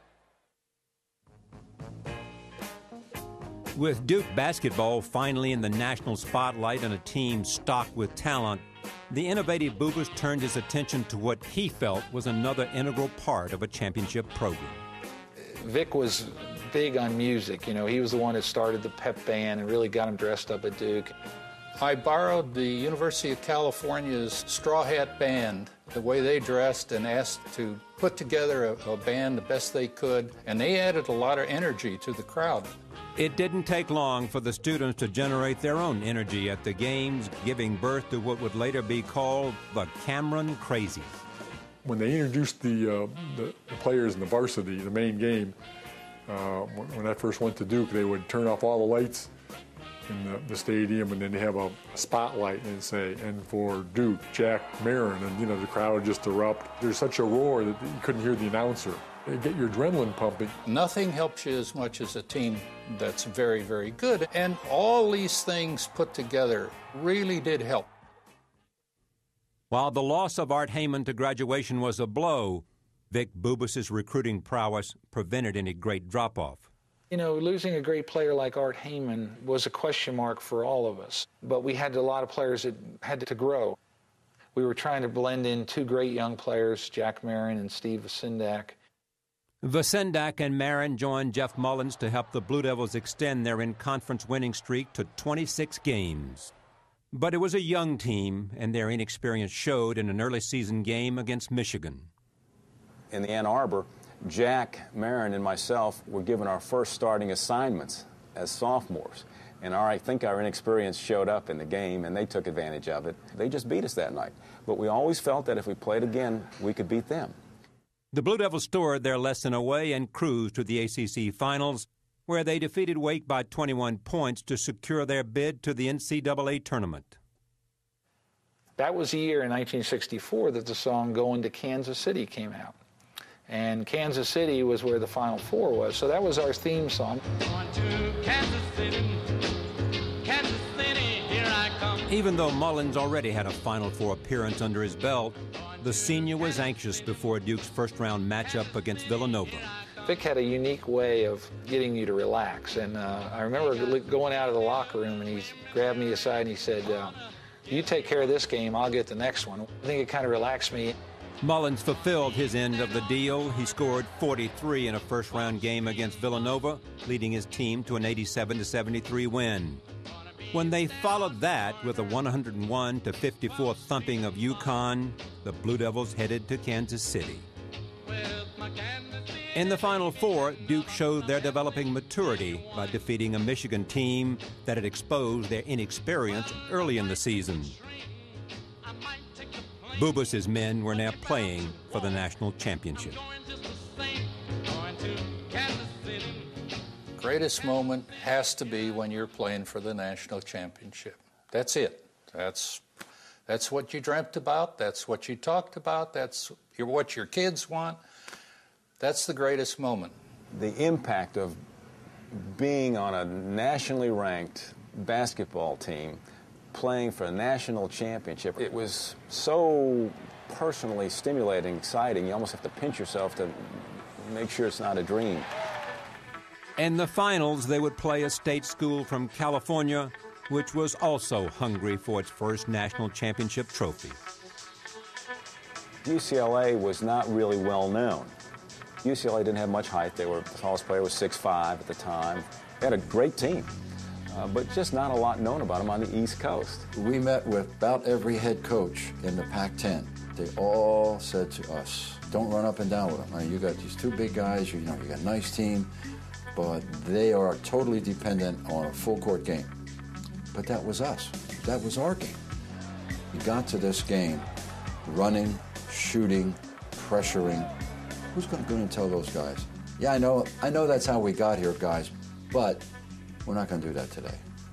With Duke basketball finally in the national spotlight and a team stocked with talent, the innovative Bubas turned his attention to what he felt was another integral part of a championship program. Vic was big on music. You know, he was the one that started the pep band and really got him dressed up at Duke. I borrowed the University of California's Straw Hat Band, the way they dressed, and asked to put together a, a band the best they could, and they added a lot of energy to the crowd. It didn't take long for the students to generate their own energy at the games, giving birth to what would later be called the Cameron Crazies. When they introduced the, uh, the, the players in the varsity, the main game, uh, when, when I first went to Duke, they would turn off all the lights in the, the stadium, and then they have a spotlight and say, and for Duke, Jack Marin, and you know the crowd would just erupt. There's such a roar that you couldn't hear the announcer. They get your adrenaline pumping. Nothing helps you as much as a team that's very, very good, and all these things put together really did help. While the loss of Art Heyman to graduation was a blow, Vic Bubas' recruiting prowess prevented any great drop-off. You know, losing a great player like Art Heyman was a question mark for all of us, but we had a lot of players that had to grow. We were trying to blend in two great young players, Jack Marin and Steve Vasindak. Vasendak and Marin joined Jeff Mullins to help the Blue Devils extend their in-conference winning streak to twenty-six games. But it was a young team, and their inexperience showed in an early season game against Michigan. In the Ann Arbor, Jack, Marin, and myself were given our first starting assignments as sophomores. And our, I think our inexperience showed up in the game, and they took advantage of it. They just beat us that night. But we always felt that if we played again, we could beat them. The Blue Devils stored their lesson away and cruised to the A C C Finals, where they defeated Wake by twenty-one points to secure their bid to the N C double A tournament. That was the year in nineteen sixty-four that the song Going to Kansas City came out. And Kansas City was where the Final Four was, so that was our theme song. Going to Kansas City, Kansas City, here I come. Even though Mullins already had a Final Four appearance under his belt, the senior was anxious before Duke's first-round matchup against Villanova. Vic had a unique way of getting you to relax, and uh, I remember going out of the locker room, and he grabbed me aside and he said, uh, you take care of this game, I'll get the next one. I think it kind of relaxed me. Mullins fulfilled his end of the deal. He scored forty-three in a first-round game against Villanova, leading his team to an eighty-seven to seventy-three win. When they followed that with a one hundred one to fifty-four thumping of UConn, the Blue Devils headed to Kansas City. In the Final Four, Duke showed their developing maturity by defeating a Michigan team that had exposed their inexperience early in the season. Bubas's men were now playing for the national championship. Greatest moment has to be when you're playing for the national championship. That's it. That's that's what you dreamt about. That's what you talked about. That's what your kids want. That's the greatest moment. The impact of being on a nationally ranked basketball team, playing for a national championship, it was so personally stimulating, exciting. You almost have to pinch yourself to make sure it's not a dream. In the finals, they would play a state school from California, which was also hungry for its first national championship trophy. U C L A was not really well known. U C L A didn't have much height. They were, the tallest player was six five at the time. They had a great team, uh, but just not a lot known about them on the East Coast. We met with about every head coach in the Pac ten. They all said to us, don't run up and down with them. I mean, you got these two big guys, you know, you got a nice team, but they are totally dependent on a full court game. But that was us. That was our game. We got to this game running, shooting, pressuring. Who's going to go and tell those guys? Yeah, I know, I know that's how we got here, guys, but we're not going to do that today.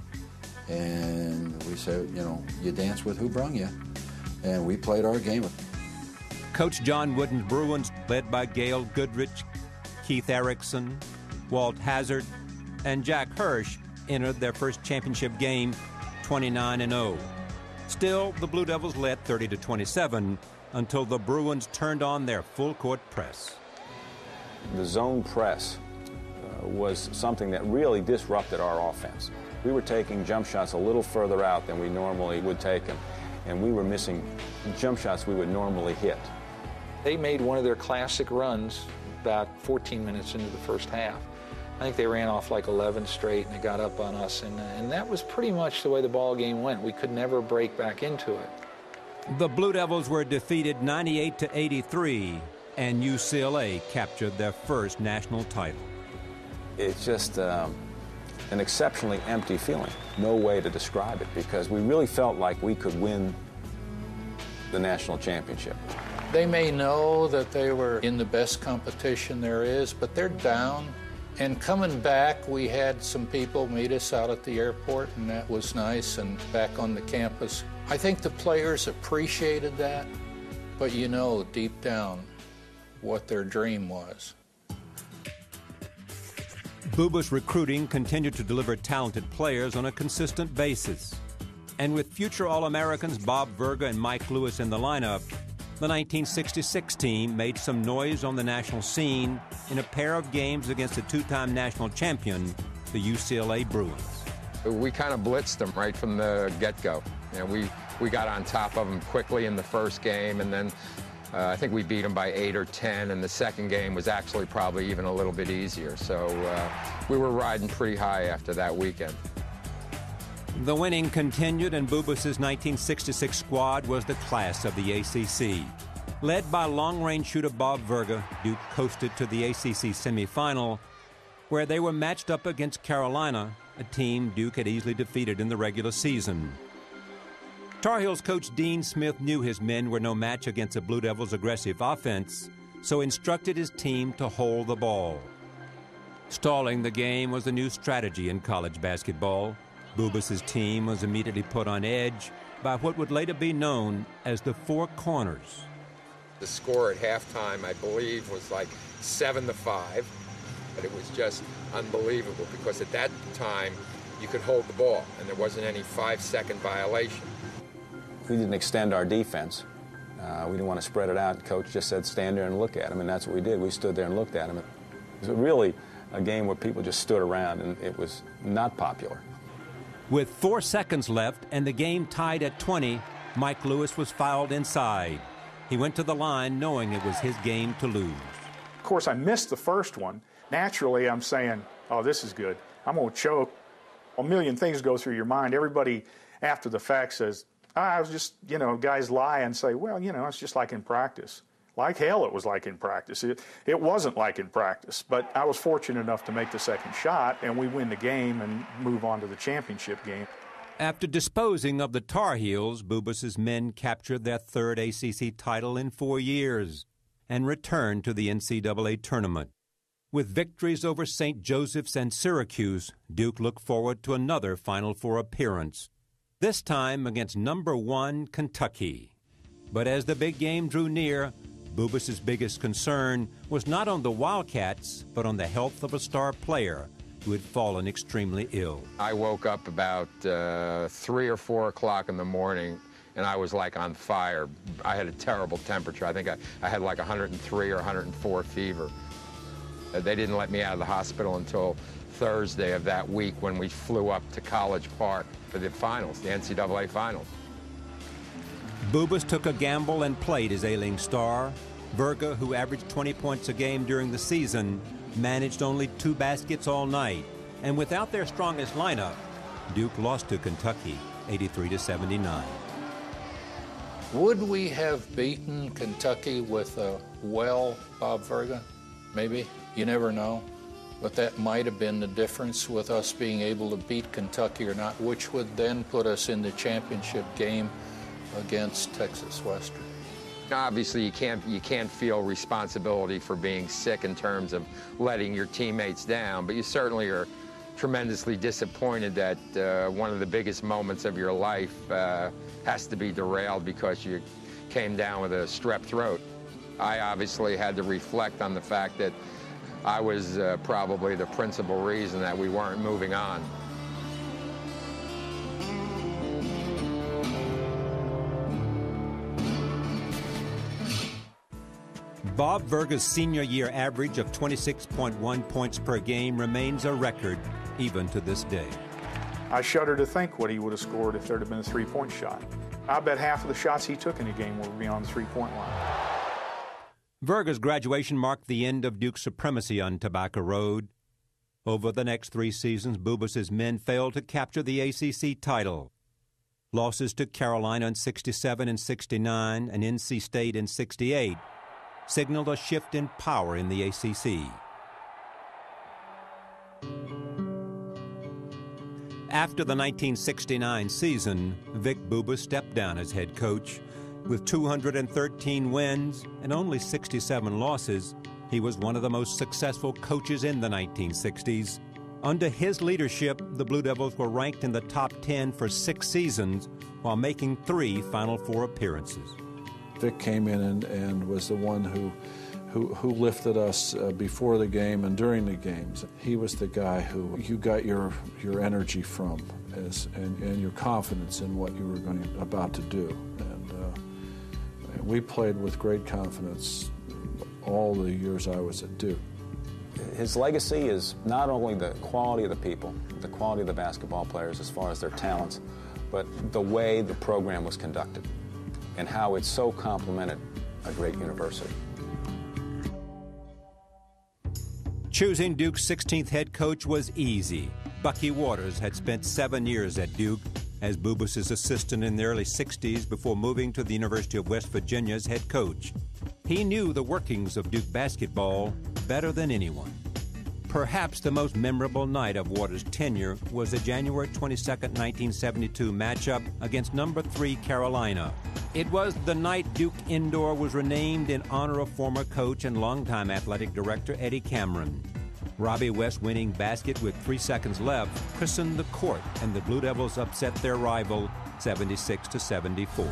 And we said, you know, you dance with who brung you. And we played our game. Coach John Wooden's Bruins, led by Gail Goodrich, Keith Erickson, Walt Hazard, and Jack Hirsch, entered their first championship game twenty-nine and oh. Still, the Blue Devils led thirty to twenty-seven until the Bruins turned on their full-court press. The zone press uh, was something that really disrupted our offense. We were taking jump shots a little further out than we normally would take them, and we were missing jump shots we would normally hit. They made one of their classic runs about fourteen minutes into the first half. I think they ran off like eleven straight, and they got up on us, and, and that was pretty much the way the ball game went. We could never break back into it. The Blue Devils were defeated ninety-eight to eighty-three, and U C L A captured their first national title. It's just um, an exceptionally empty feeling. No way to describe it, because we really felt like we could win the national championship. They may know that they were in the best competition there is, but they're down. And coming back, we had some people meet us out at the airport, and that was nice, and back on the campus. I think the players appreciated that, but you know deep down what their dream was. Bubas recruiting continued to deliver talented players on a consistent basis. And with future All-Americans Bob Verga and Mike Lewis in the lineup, the nineteen sixty-six team made some noise on the national scene in a pair of games against a two-time national champion, the U C L A Bruins. We kind of blitzed them right from the get-go. You know, we, we got on top of them quickly in the first game, and then Uh, I think we beat them by eight or ten, and the second game was actually probably even a little bit easier. So uh, we were riding pretty high after that weekend. The winning continued, and Bubas's nineteen sixty-six squad was the class of the A C C. Led by long-range shooter Bob Verga, Duke coasted to the A C C semifinal, where they were matched up against Carolina, a team Duke had easily defeated in the regular season. Tar Heels coach Dean Smith knew his men were no match against the Blue Devils' aggressive offense, so instructed his team to hold the ball. Stalling the game was a new strategy in college basketball. Bubas's team was immediately put on edge by what would later be known as the Four Corners. The score at halftime, I believe, was like seven to five, but it was just unbelievable because at that time you could hold the ball and there wasn't any five-second violation. We didn't extend our defense. Uh, we didn't want to spread it out. Coach just said stand there and look at him, and that's what we did. We stood there and looked at him. It was really a game where people just stood around, and it was not popular. With four seconds left and the game tied at twenty, Mike Lewis was fouled inside. He went to the line knowing it was his game to lose. Of course, I missed the first one. Naturally, I'm saying, oh, this is good. I'm going to choke. A million things go through your mind. Everybody, after the fact, says, oh, I was just, you know, guys lie and say, well, you know, it's just like in practice. Like hell it was like in practice. It, it wasn't like in practice, but I was fortunate enough to make the second shot, and we win the game and move on to the championship game. After disposing of the Tar Heels, Bubas's men captured their third A C C title in four years and returned to the N C double A tournament. With victories over Saint Joseph's and Syracuse, Duke looked forward to another Final Four appearance, this time against number one Kentucky. But as the big game drew near, Bubas's biggest concern was not on the Wildcats, but on the health of a star player who had fallen extremely ill. I woke up about uh, three or four o'clock in the morning, and I was like on fire. I had a terrible temperature. I think I, I had like one hundred three or one hundred four fever. Uh, they didn't let me out of the hospital until Thursday of that week when we flew up to College Park for the finals, the N C double A finals. Bubas took a gamble and played his ailing star. Verga, who averaged twenty points a game during the season, managed only two baskets all night. And without their strongest lineup, Duke lost to Kentucky, eighty-three to seventy-nine. Would we have beaten Kentucky with a well Bob Verga? Maybe. You never know. But that might have been the difference with us being able to beat Kentucky or not, which would then put us in the championship game against Texas Western. Obviously, you can't, you can't feel responsibility for being sick in terms of letting your teammates down, but you certainly are tremendously disappointed that uh, one of the biggest moments of your life uh, has to be derailed because you came down with a strep throat. I obviously had to reflect on the fact that I was uh, probably the principal reason that we weren't moving on. Bob Verga's senior year average of twenty-six point one points per game remains a record even to this day. I shudder to think what he would have scored if there had been a three-point shot. I bet half of the shots he took in a game were beyond the three-point line. Verga's graduation marked the end of Duke's supremacy on Tobacco Road. Over the next three seasons, Bubas's men failed to capture the A C C title. Losses to Carolina in sixty-seven and sixty-nine and N C State in sixty-eight signaled a shift in power in the A C C. After the nineteen sixty-nine season, Vic Bubas stepped down as head coach. With two hundred thirteen wins and only sixty-seven losses, he was one of the most successful coaches in the nineteen sixties. Under his leadership, the Blue Devils were ranked in the top ten for six seasons while making three Final Four appearances. Vic came in and, and was the one who, who, who lifted us uh, before the game and during the games. He was the guy who you got your, your energy from as, and, and your confidence in what you were going to, about to do. And uh, we played with great confidence all the years I was at Duke. His legacy is not only the quality of the people, the quality of the basketball players as far as their talents, but the way the program was conducted and how it so complemented a great university. Choosing Duke's sixteenth head coach was easy. Bucky Waters had spent seven years at Duke as Bubas's assistant in the early sixties before moving to the University of West Virginia's head coach. He knew the workings of Duke basketball better than anyone. Perhaps the most memorable night of Waters' tenure was the January twenty-second, nineteen seventy-two matchup against number three Carolina. It was the night Duke Indoor was renamed in honor of former coach and longtime athletic director Eddie Cameron. Robbie West's winning basket with three seconds left christened the court, and the Blue Devils upset their rival seventy-six to seventy-four.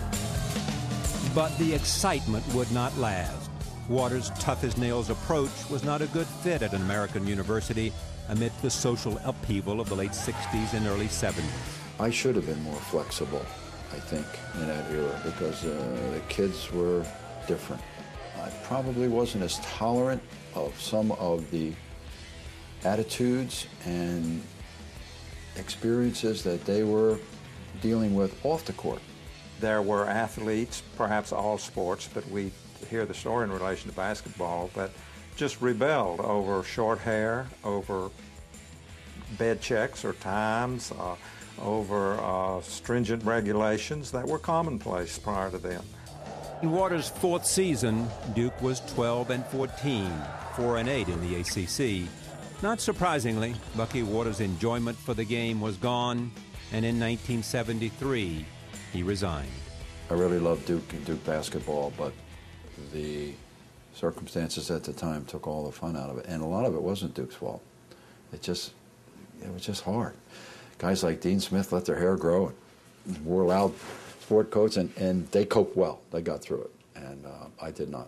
But the excitement would not last. Waters' tough-as-nails approach was not a good fit at an American university amid the social upheaval of the late sixties and early seventies. I should have been more flexible, I think, in that era because uh, the kids were different. I probably wasn't as tolerant of some of the attitudes and experiences that they were dealing with off the court. There were athletes, perhaps all sports, but we hear the story in relation to basketball, that just rebelled over short hair, over bed checks or times, uh, over uh, stringent regulations that were commonplace prior to them. In Waters' fourth season, Duke was twelve and fourteen, four and eight in the A C C. Not surprisingly, Bucky Waters' enjoyment for the game was gone, and in nineteen seventy-three, he resigned. I really loved Duke and Duke basketball, but the circumstances at the time took all the fun out of it, and a lot of it wasn't Duke's fault. It just, it was just hard. Guys like Dean Smith let their hair grow and wore loud sport coats, and, and they coped well. They got through it, and uh, I did not.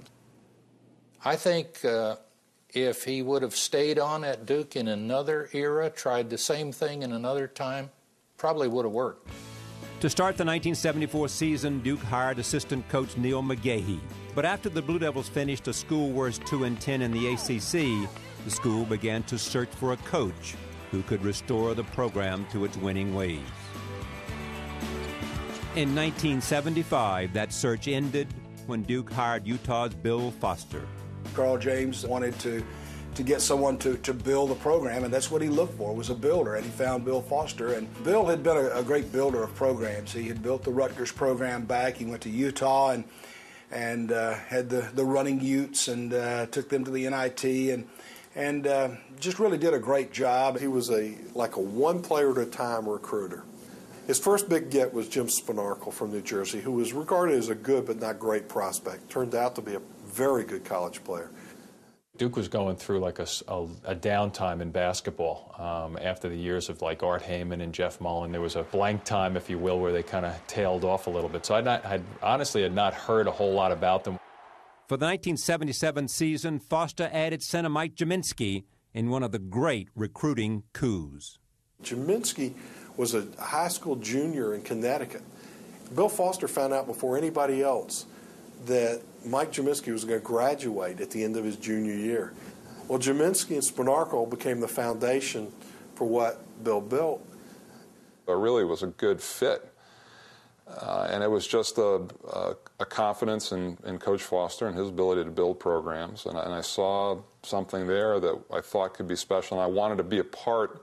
I think uh, if he would have stayed on at Duke in another era, tried the same thing in another time, probably would have worked. To start the nineteen seventy-four season, Duke hired assistant coach Neil McGahey. But after the Blue Devils finished a school worst two and ten in the A C C, the school began to search for a coach who could restore the program to its winning ways. In nineteen seventy-five, that search ended when Duke hired Utah's Bill Foster. Carl James wanted to to get someone to, to build the program, and that's what he looked for, was a builder, and he found Bill Foster. And Bill had been a, a great builder of programs. He had built the Rutgers program back. He went to Utah and and uh, had the, the running Utes and uh, took them to the N I T and and uh, just really did a great job. He was a like a one-player-at-a-time recruiter. His first big get was Jim Spanarkel from New Jersey, who was regarded as a good but not great prospect. Turned out to be a very good college player. Duke was going through like a, a, a downtime in basketball um, after the years of like Art Heyman and Jeff Mullen. There was a blank time, if you will, where they kind of tailed off a little bit. So I not, I'd honestly had not heard a whole lot about them. For the nineteen seventy-seven season, Foster added center Mike Gminski in one of the great recruiting coups. Gminski was a high school junior in Connecticut. Bill Foster found out before anybody else that Mike Gminski was going to graduate at the end of his junior year. Well, Gminski and Spanarkel became the foundation for what Bill built. It really was a good fit. Uh, and it was just a, a, a confidence in, in Coach Foster and his ability to build programs. And, and I saw something there that I thought could be special, and I wanted to be a part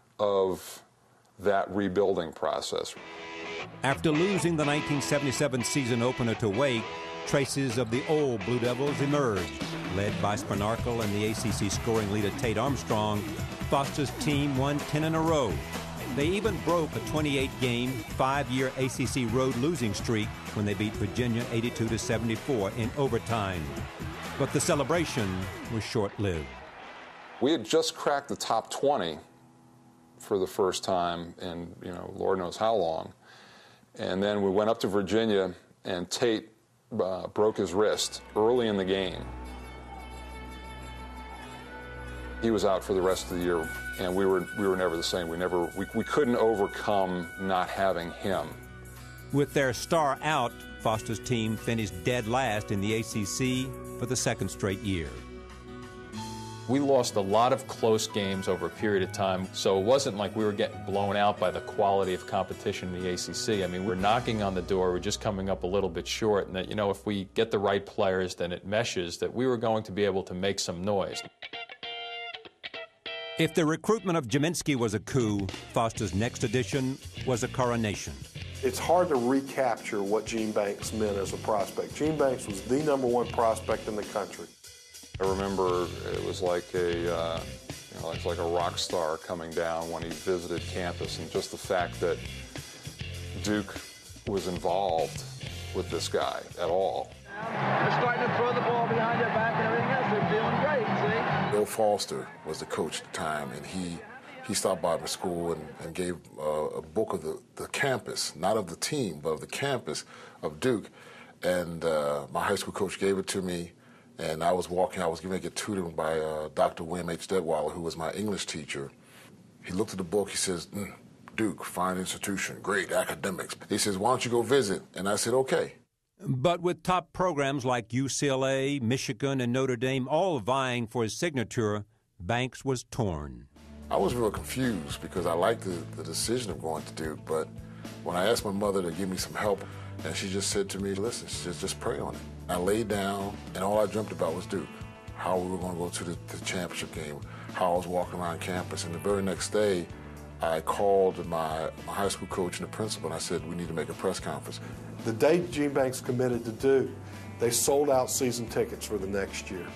of that rebuilding process. After losing the nineteen seventy-seven season opener to Wake, traces of the old Blue Devils emerged. Led by Spanarkel and the A C C scoring leader Tate Armstrong, Foster's team won ten in a row. They even broke a twenty-eight game, five-year A C C road losing streak when they beat Virginia eighty-two to seventy-four in overtime. But the celebration was short-lived. We had just cracked the top twenty for the first time in, you know, Lord knows how long. And then we went up to Virginia, and Tate uh, broke his wrist early in the game. He was out for the rest of the year, and we were we were never the same. We never we, we couldn't overcome not having him. With their star out, Foster's team finished dead last in the A C C for the second straight year. We lost a lot of close games over a period of time, so it wasn't like we were getting blown out by the quality of competition in the A C C. I mean, we're knocking on the door, we're just coming up a little bit short, and that, you know, if we get the right players, then it meshes, that we were going to be able to make some noise. If the recruitment of Gminski was a coup, Foster's next edition was a coronation. It's hard to recapture what Gene Banks meant as a prospect. Gene Banks was the number one prospect in the country. I remember it was like a, uh, you know, it was like a rock star coming down when he visited campus, and just the fact that Duke was involved with this guy at all. They're starting to throw the ball behind their back and everything else. They're feeling great, see? Bill Foster was the coach at the time, and he he stopped by my school and, and gave uh, a book of the, the campus, not of the team, but of the campus of Duke. And uh, my high school coach gave it to me. And I was walking, I was going to get tutored by uh, Doctor William H. Detweiler, who was my English teacher. He looked at the book, he says, mm, Duke, fine institution, great academics. He says, why don't you go visit? And I said, okay. But with top programs like U C L A, Michigan, and Notre Dame all vying for his signature, Banks was torn. I was real confused because I liked the, the decision of going to Duke, but when I asked my mother to give me some help, and she just said to me, listen, just, just pray on it. I laid down, and all I dreamt about was Duke, how we were going to go to the, the championship game, how I was walking around campus. And the very next day, I called my, my high school coach and the principal, and I said, we need to make a press conference. The day Gene Banks committed to Duke, they sold out season tickets for the next year.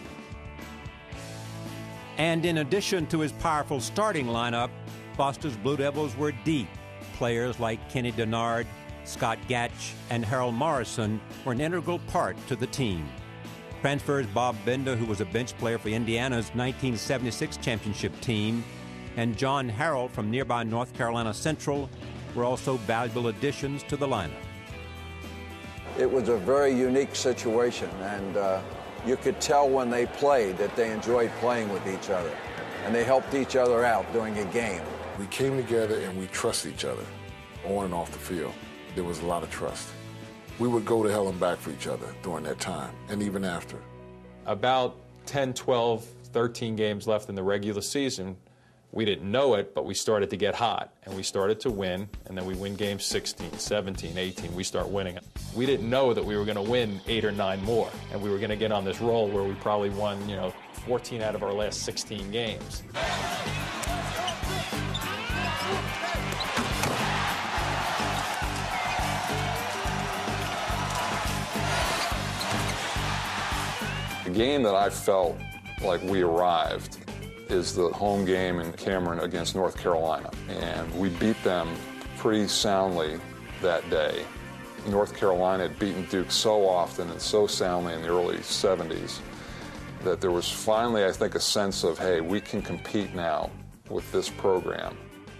And in addition to his powerful starting lineup, Foster's Blue Devils were deep. Players like Kenny Dennard, Scott Gatch, and Harold Morrison were an integral part to the team. Transfers Bob Bender, who was a bench player for Indiana's nineteen seventy-six championship team, and John Harrell from nearby North Carolina Central were also valuable additions to the lineup. It was a very unique situation, and uh, you could tell when they played that they enjoyed playing with each other, and they helped each other out during a game. We came together and we trusted each other, on and off the field. There was a lot of trust. We would go to hell and back for each other during that time, and even after. About ten, twelve, thirteen games left in the regular season, we didn't know it, but we started to get hot, and we started to win, and then we win games sixteen, seventeen, eighteen, we start winning it. We didn't know that we were going to win eight or nine more, and we were going to get on this roll where we probably won, you know, fourteen out of our last sixteen games. The game that I felt like we arrived is the home game in Cameron against North Carolina. And we beat them pretty soundly that day. North Carolina had beaten Duke so often and so soundly in the early seventies that there was finally, I think, a sense of, hey, we can compete now with this program.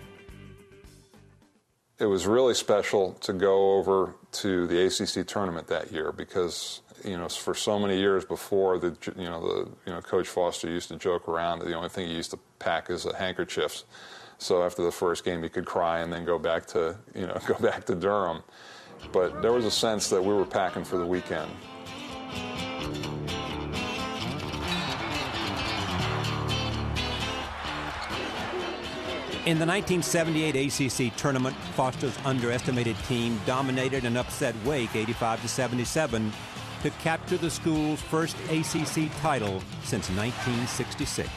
It was really special to go over to the A C C tournament that year because, you know, for so many years before, the you know the you know Coach Foster used to joke around that the only thing he used to pack is handkerchiefs. So after the first game, he could cry and then go back to you know go back to Durham. But there was a sense that we were packing for the weekend. In the nineteen seventy-eight A C C tournament, Foster's underestimated team dominated and upset Wake eighty-five to seventy-seven to capture the school's first A C C title since nineteen sixty-six.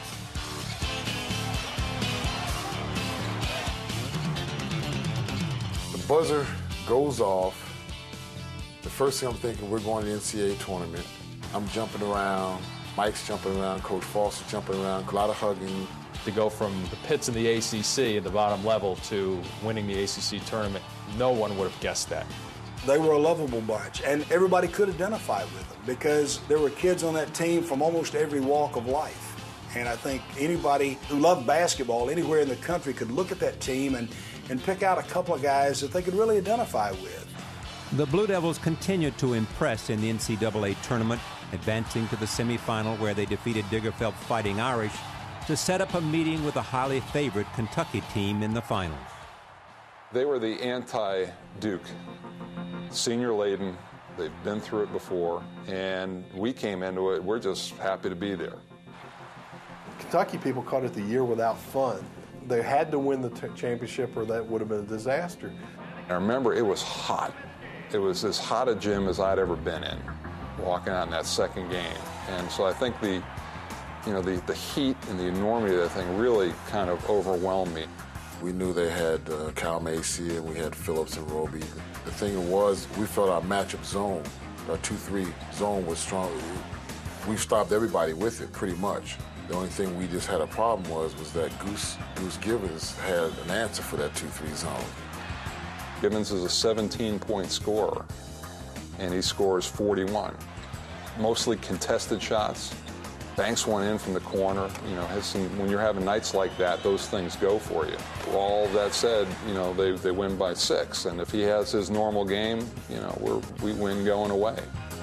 The buzzer goes off. The first thing I'm thinking, we're going to the N C double A tournament. I'm jumping around, Mike's jumping around, Coach Foster jumping around, a lot of hugging. To go from the pits in the A C C at the bottom level to winning the A C C tournament, no one would have guessed that. They were a lovable bunch, and everybody could identify with them because there were kids on that team from almost every walk of life. And I think anybody who loved basketball anywhere in the country could look at that team and, and pick out a couple of guys that they could really identify with. The Blue Devils continued to impress in the N C double A tournament, advancing to the semifinal where they defeated Diggerfeld Fighting Irish to set up a meeting with a highly favored Kentucky team in the finals. They were the anti-Duke, senior-laden. They've been through it before, and we came into it. We're just happy to be there. Kentucky people called it the year without fun. They had to win the t- championship or that would have been a disaster. I remember it was hot. It was as hot a gym as I'd ever been in, walking out in that second game. And so I think the, you know, the, the heat and the enormity of that thing really kind of overwhelmed me. We knew they had uh, Cal Macy and we had Phillips and Roby. The thing was, we felt our matchup zone, our two three zone was strong. We stopped everybody with it, pretty much. The only thing we just had a problem was was that Goose, Goose Gibbons had an answer for that two three zone. Gibbons is a seventeen-point scorer, and he scores forty-one. Mostly contested shots. Banks one in from the corner. You know, has some, when you're having nights like that, those things go for you. All that said, you know, they, they win by six, and if he has his normal game, you know, we're, we win going away.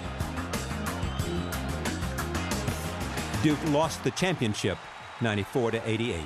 Duke lost the championship, ninety-four to eighty-eight.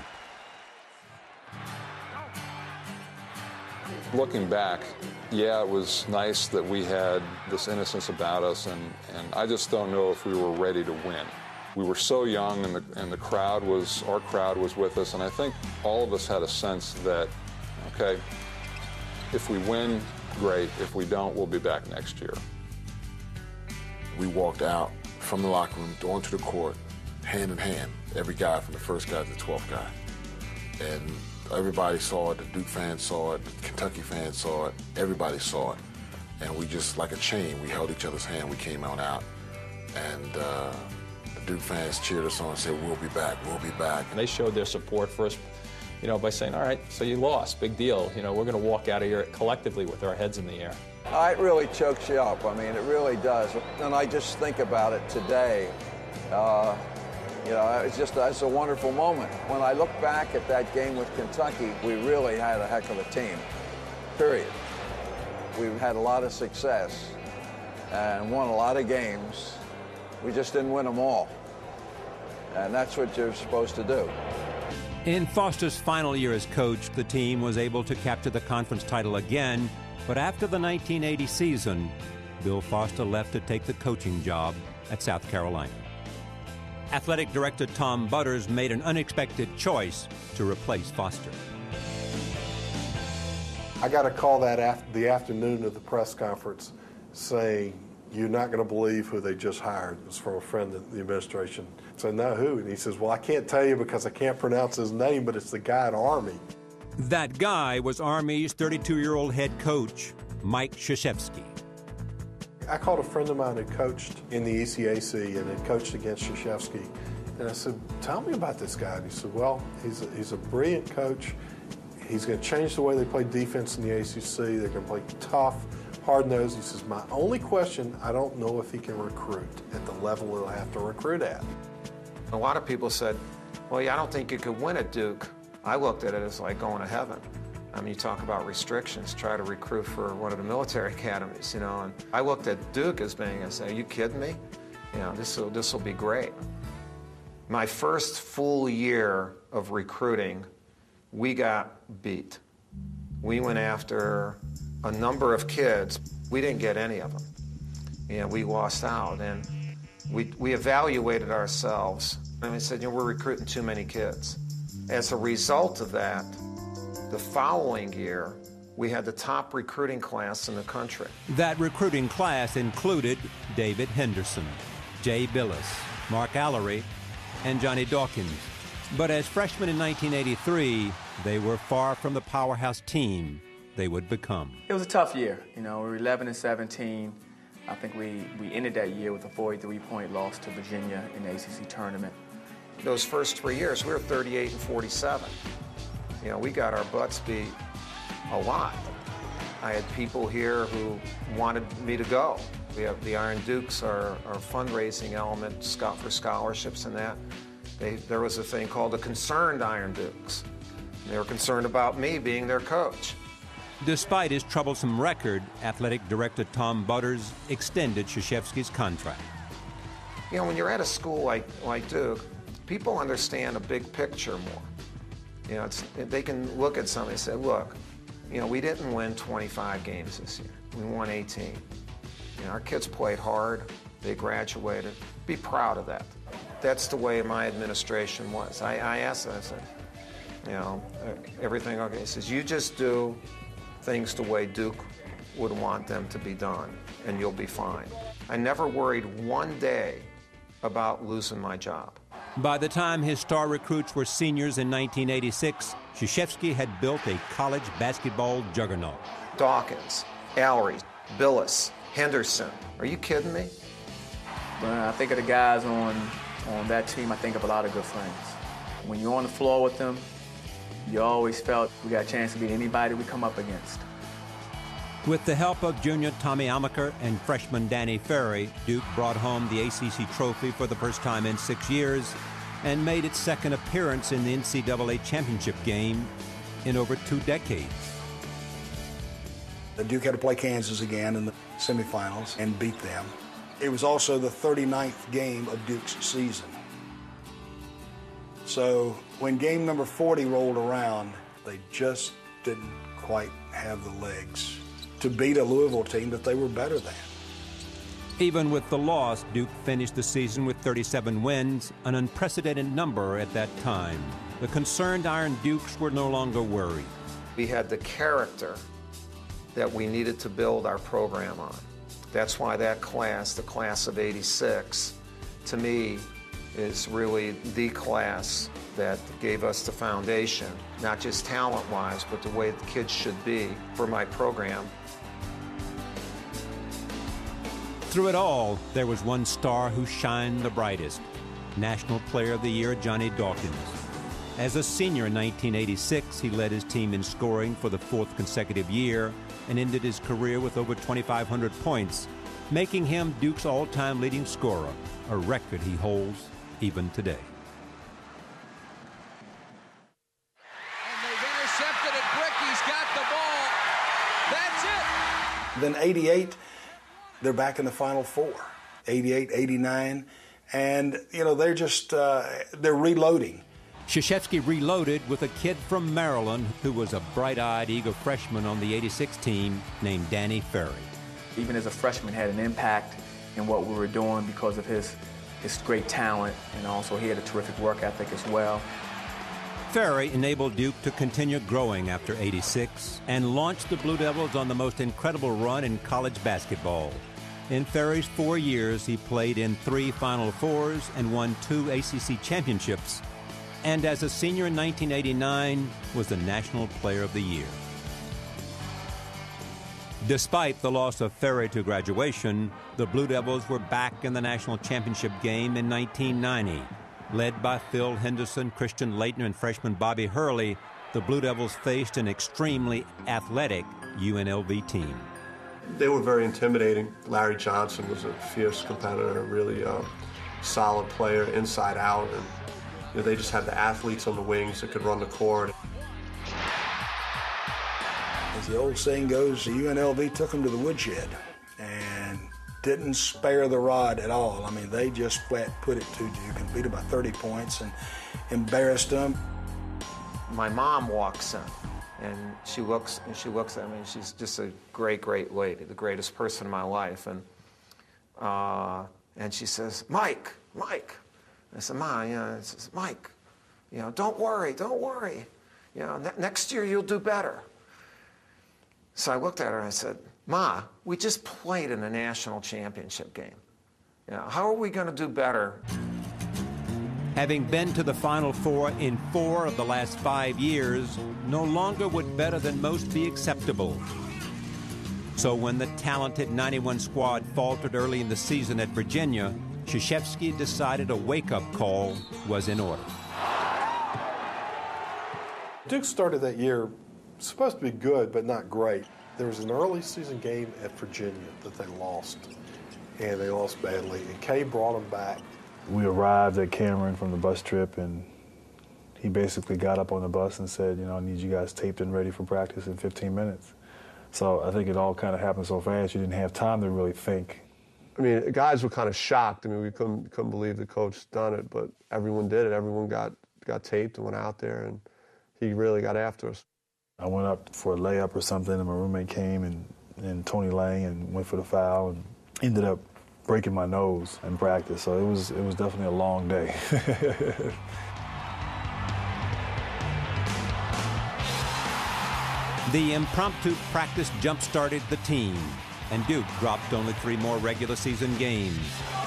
Looking back, yeah, it was nice that we had this innocence about us, and, and I just don't know if we were ready to win. We were so young, and the, and the crowd was, our crowd was with us, and I think all of us had a sense that, okay, if we win, great. If we don't, we'll be back next year. We walked out from the locker room, onto the court, hand in hand, every guy from the first guy to the twelfth guy. And everybody saw it, the Duke fans saw it, the Kentucky fans saw it, everybody saw it. And we just, like a chain, we held each other's hand, we came on out. And uh, the Duke fans cheered us on and said, we'll be back, we'll be back. And they showed their support for us, you know, by saying, all right, so you lost, big deal. You know, we're going to walk out of here collectively with our heads in the air. Uh, it really chokes you up. I mean, it really does. And I just think about it today. Uh, you know, it's just it's a wonderful moment. When I look back at that game with Kentucky, we really had a heck of a team, period. We've had a lot of success and won a lot of games. We just didn't win them all. And that's what you're supposed to do. In Foster's final year as coach, the team was able to capture the conference title again, but after the nineteen eighty season, Bill Foster left to take the coaching job at South Carolina. Athletic Director Tom Butters made an unexpected choice to replace Foster. I got a call that after the afternoon of the press conference saying, you're not going to believe who they just hired. It was from a friend in the administration. I said, no, who? And he says, well, I can't tell you because I can't pronounce his name, but it's the guy at Army. That guy was Army's thirty-two-year-old head coach, Mike Krzyzewski. I called a friend of mine who coached in the E C A C and had coached against Krzyzewski. And I said, tell me about this guy. And he said, well, he's a, he's a brilliant coach. He's going to change the way they play defense in the A C C. They're going to play tough, hard-nosed. He says, my only question, I don't know if he can recruit at the level he'll have to recruit at. A lot of people said, well, yeah, I don't think you could win at Duke. I looked at it as like going to heaven. I mean, you talk about restrictions, try to recruit for one of the military academies, you know, and I looked at Duke as being, I said, are you kidding me? You know, this will this will be great. My first full year of recruiting, we got beat. We went after a number of kids. We didn't get any of them. You know, we lost out, and we, we evaluated ourselves, and we said, you know, we're recruiting too many kids. As a result of that, the following year, we had the top recruiting class in the country. That recruiting class included David Henderson, Jay Billis, Mark Allery, and Johnny Dawkins. But as freshmen in nineteen eighty-three, they were far from the powerhouse team they would become. It was a tough year. You know, we were eleven and seventeen. I think we, we ended that year with a forty-three point loss to Virginia in the A C C tournament. Those first three years, we were thirty-eight and forty-seven. You know, we got our butts beat a lot. I had people here who wanted me to go. We have the Iron Dukes, our, our fundraising element, Scott for scholarships and that. They, there was a thing called the Concerned Iron Dukes. They were concerned about me being their coach. Despite his troublesome record, athletic director Tom Butters extended Krzyzewski's contract. You know, when you're at a school like, like Duke, people understand a big picture more. You know, it's, they can look at something and say, look, you know, we didn't win twenty-five games this year. We won eighteen. You know, our kids played hard. They graduated. Be proud of that. That's the way my administration was. I, I asked them, I said, you know, everything okay? He says, you just do things the way Duke would want them to be done, and you'll be fine. I never worried one day about losing my job. By the time his star recruits were seniors in nineteen eighty-six, Krzyzewski had built a college basketball juggernaut. Dawkins, Allery, Billis, Henderson. Are you kidding me? When I think of the guys on, on that team, I think of a lot of good friends. When you're on the floor with them, you always felt we got a chance to beat anybody we come up against. With the help of junior Tommy Amaker and freshman Danny Ferry, Duke brought home the A C C trophy for the first time in six years and made its second appearance in the N C double A championship game in over two decades. Duke had to play Kansas again in the semifinals and beat them. It was also the thirty-ninth game of Duke's season. So when game number forty rolled around, they just didn't quite have the legs to beat a Louisville team that they were better than. Even with the loss, Duke finished the season with thirty-seven wins, an unprecedented number at that time. The concerned Iron Dukes were no longer worried. We had the character that we needed to build our program on. That's why that class, the class of eighty-six, to me, is really the class that gave us the foundation, not just talent-wise, but the way the kids should be for my program. Through it all, there was one star who shined the brightest, National Player of the Year Johnny Dawkins. As a senior in nineteen eighty-six, he led his team in scoring for the fourth consecutive year and ended his career with over twenty-five hundred points, making him Duke's all-time leading scorer, a record he holds even today. And they've intercepted it. Bricky's got the ball. That's it. Then eighty-eight, they're back in the Final Four. eighty-eight, eighty-nine, and, you know, they're just, uh, they're reloading. Krzyzewski reloaded with a kid from Maryland who was a bright-eyed, eager freshman on the eighty-six team named Danny Ferry. Even as a freshman, had an impact in what we were doing because of his, his great talent, and also he had a terrific work ethic as well. Ferry enabled Duke to continue growing after eighty-six and launched the Blue Devils on the most incredible run in college basketball. In Ferry's four years, he played in three Final Fours and won two A C C championships, and as a senior in nineteen eighty-nine, was the National Player of the Year. Despite the loss of Ferry to graduation, the Blue Devils were back in the national championship game in nineteen ninety. Led by Phil Henderson, Christian Laettner, and freshman Bobby Hurley, the Blue Devils faced an extremely athletic U N L V team. They were very intimidating. Larry Johnson was a fierce competitor, a really uh, solid player, inside out, and you know, they just had the athletes on the wings that could run the court. As the old saying goes, the U N L V took them to the woodshed and didn't spare the rod at all. I mean, they just flat put it to Duke and beat them by thirty points and embarrassed them. My mom walks in, and she looks and she looks at me. And she's just a great, great lady, the greatest person in my life. And uh, and she says, "Mike, Mike." I said, "Ma, you know," she says, "Mike, you know, don't worry, don't worry. You know, ne next year you'll do better." So I looked at her and I said, "Ma, we just played in a national championship game. You know, how are we going to do better?" Having been to the Final Four in four of the last five years, no longer would better than most be acceptable. So when the talented ninety-one squad faltered early in the season at Virginia, Krzyzewski decided a wake-up call was in order. Duke started that year supposed to be good, but not great. There was an early season game at Virginia that they lost, and they lost badly, and Kay brought them back. We arrived at Cameron from the bus trip, and he basically got up on the bus and said, you know, "I need you guys taped and ready for practice in fifteen minutes. So I think it all kind of happened so fast, you didn't have time to really think. I mean, guys were kind of shocked. I mean, we couldn't couldn't believe the coach done it, but everyone did it. Everyone got got taped and went out there, and he really got after us. I went up for a layup or something, and my roommate came and, and Tony Lang and went for the foul and ended up breaking my nose in practice. So it was, it was definitely a long day. The impromptu practice jump-started the team, and Duke dropped only three more regular season games.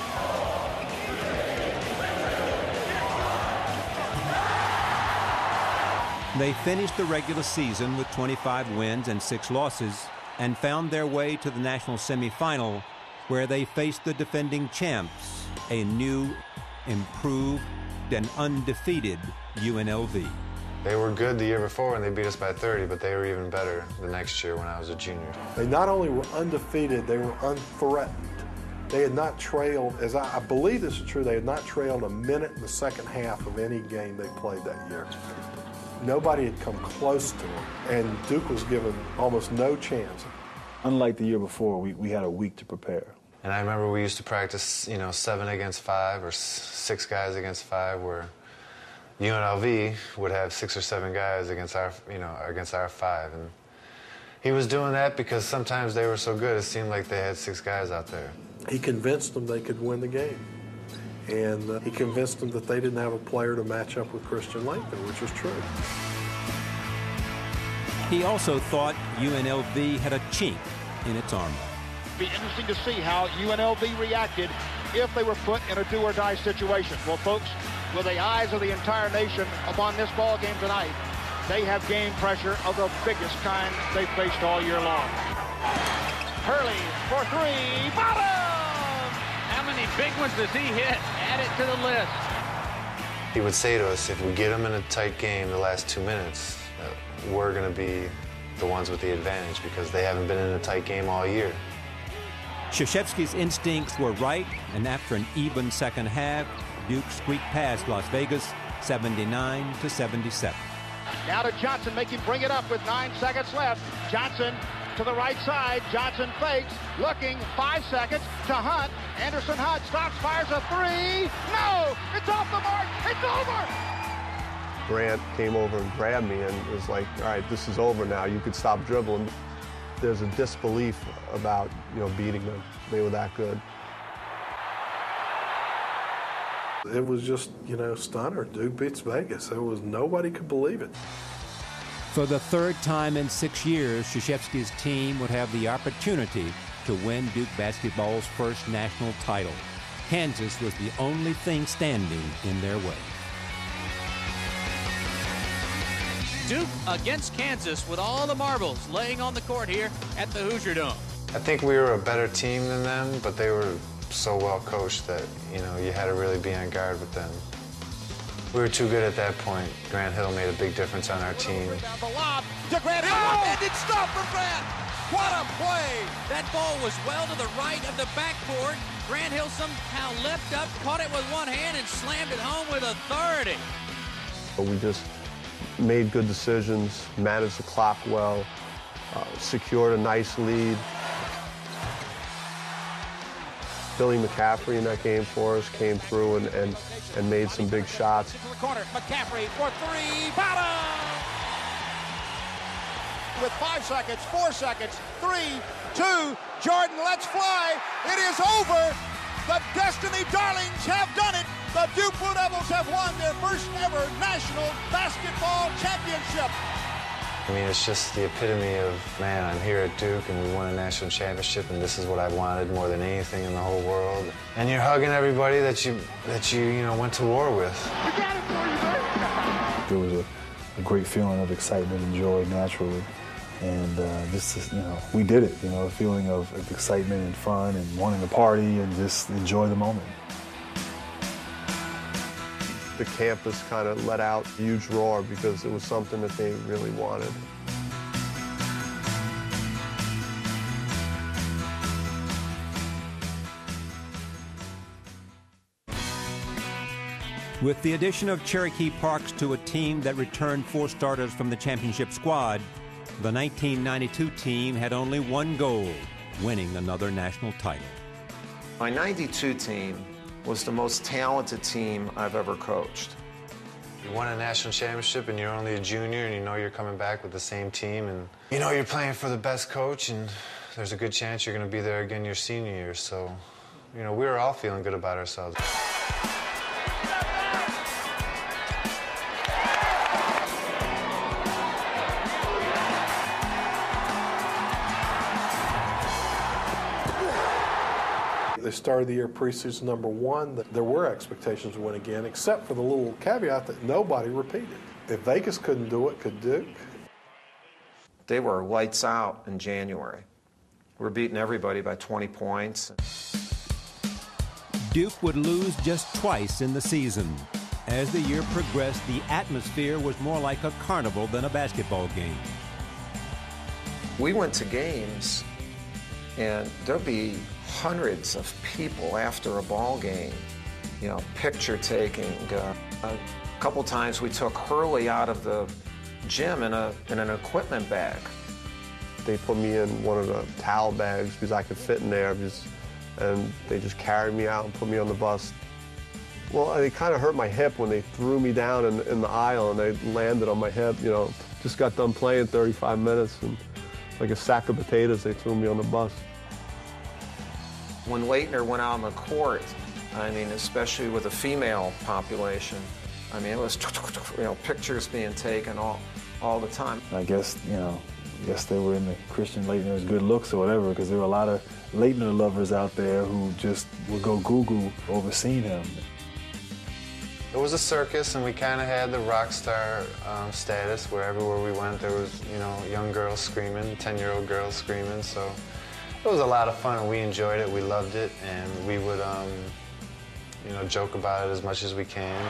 They finished the regular season with twenty-five wins and six losses and found their way to the national semifinal, where they faced the defending champs, a new, improved, and undefeated U N L V. They were good the year before and they beat us by thirty, but they were even better the next year when I was a junior. They not only were undefeated, they were unthreatened. They had not trailed, as I, I believe this is true, they had not trailed a minute in the second half of any game they played that year. Nobody had come close to them, and Duke was given almost no chance. Unlike the year before, we, we had a week to prepare. And I remember we used to practice, you know, seven against five or six guys against five, where U N L V would have six or seven guys against our, you know, against our five. And he was doing that because sometimes they were so good, it seemed like they had six guys out there. He convinced them they could win the game. And uh, he convinced them that they didn't have a player to match up with Christian Laettner, which was true. He also thought U N L V had a chink in its armor. Be interesting to see how U N L V reacted if they were put in a do-or-die situation. Well, folks, with the eyes of the entire nation upon this ball game tonight, they have gained pressure of the biggest kind they've faced all year long. Hurley for three, bottom! How many big ones does he hit? Add it to the list. He would say to us, if we get them in a tight game the last two minutes, uh, we're going to be the ones with the advantage because they haven't been in a tight game all year. Krzyzewski's instincts were right, and after an even second half, Duke squeaked past Las Vegas seventy-nine to seventy-seven. Now to Johnson, make him bring it up with nine seconds left. Johnson to the right side. Johnson fakes, looking, five seconds to Hunt. Anderson Hunt stops, fires a three. No, it's off the mark. It's over. Grant came over and grabbed me and was like, all right, this is over now. You could stop dribbling. There's a disbelief about, you know, beating them. They were that good. It was just, you know, stunner. Duke beats Vegas. There was nobody could believe it. For the third time in six years, Krzyzewski's team would have the opportunity to win Duke basketball's first national title. Kansas was the only thing standing in their way. Duke against Kansas with all the marbles laying on the court here at the Hoosier Dome. I think we were a better team than them, but they were so well coached that, you know, you had to really be on guard with them. We were too good at that point. Grant Hill made a big difference on our team. Down the lob to Grant Hill. One-handed stop from Grant. What a play. That ball was well to the right of the backboard. Grant Hill somehow leapt up, caught it with one hand, and slammed it home with authority. We just made good decisions, managed the clock well, uh, secured a nice lead. Billy McCaffrey in that game for us came through and, and, and made some big shots. To the corner, McCaffrey for three, bottom! With five seconds, four seconds, three, two, Jordan, let's fly. It is over. The Destiny Darlings have done it. The Duke Blue Devils have won their first ever national basketball championship. I mean, it's just the epitome of, man, I'm here at Duke and we won a national championship and this is what I wanted more than anything in the whole world. And you're hugging everybody that you, that you, you know, went to war with. There was a, a great feeling of excitement and joy naturally. And uh, this is, you know, we did it, you know, a feeling of, of excitement and fun and wanting to party and just enjoy the moment. The campus kind of let out a huge roar because it was something that they really wanted. With the addition of Cherokee Parks to a team that returned four starters from the championship squad, the nineteen ninety-two team had only one goal, winning another national title. My ninety-two team was the most talented team I've ever coached. You won a national championship and you're only a junior and you know you're coming back with the same team and you know you're playing for the best coach and there's a good chance you're going to be there again your senior year, so you know, we were all feeling good about ourselves. They started the year preseason number one. There were expectations to win again, except for the little caveat that nobody repeated. If Vegas couldn't do it, could Duke? They were lights out in January. We're beating everybody by twenty points. Duke would lose just twice in the season. As the year progressed, the atmosphere was more like a carnival than a basketball game. We went to games, and there'd be hundreds of people after a ball game, you know, picture taking. Uh, a couple times we took Hurley out of the gym in, a, in an equipment bag. They put me in one of the towel bags because I could fit in there, because, and they just carried me out and put me on the bus. Well, they kind of hurt my hip when they threw me down in, in the aisle and they landed on my hip, you know. Just got done playing thirty-five minutes, and like a sack of potatoes, they threw me on the bus. When Leitner went out on the court, I mean, especially with the female population, I mean, it was, you know, pictures being taken all, all the time. I guess, you know, I guess they were into Christian Laettner's good looks or whatever, because there were a lot of Laettner lovers out there who just would go Google over seeing him. It was a circus, and we kind of had the rock star um, status where everywhere we went there was, you know, young girls screaming, ten-year-old girls screaming, so it was a lot of fun, and we enjoyed it, we loved it, and we would, um, you know, joke about it as much as we can.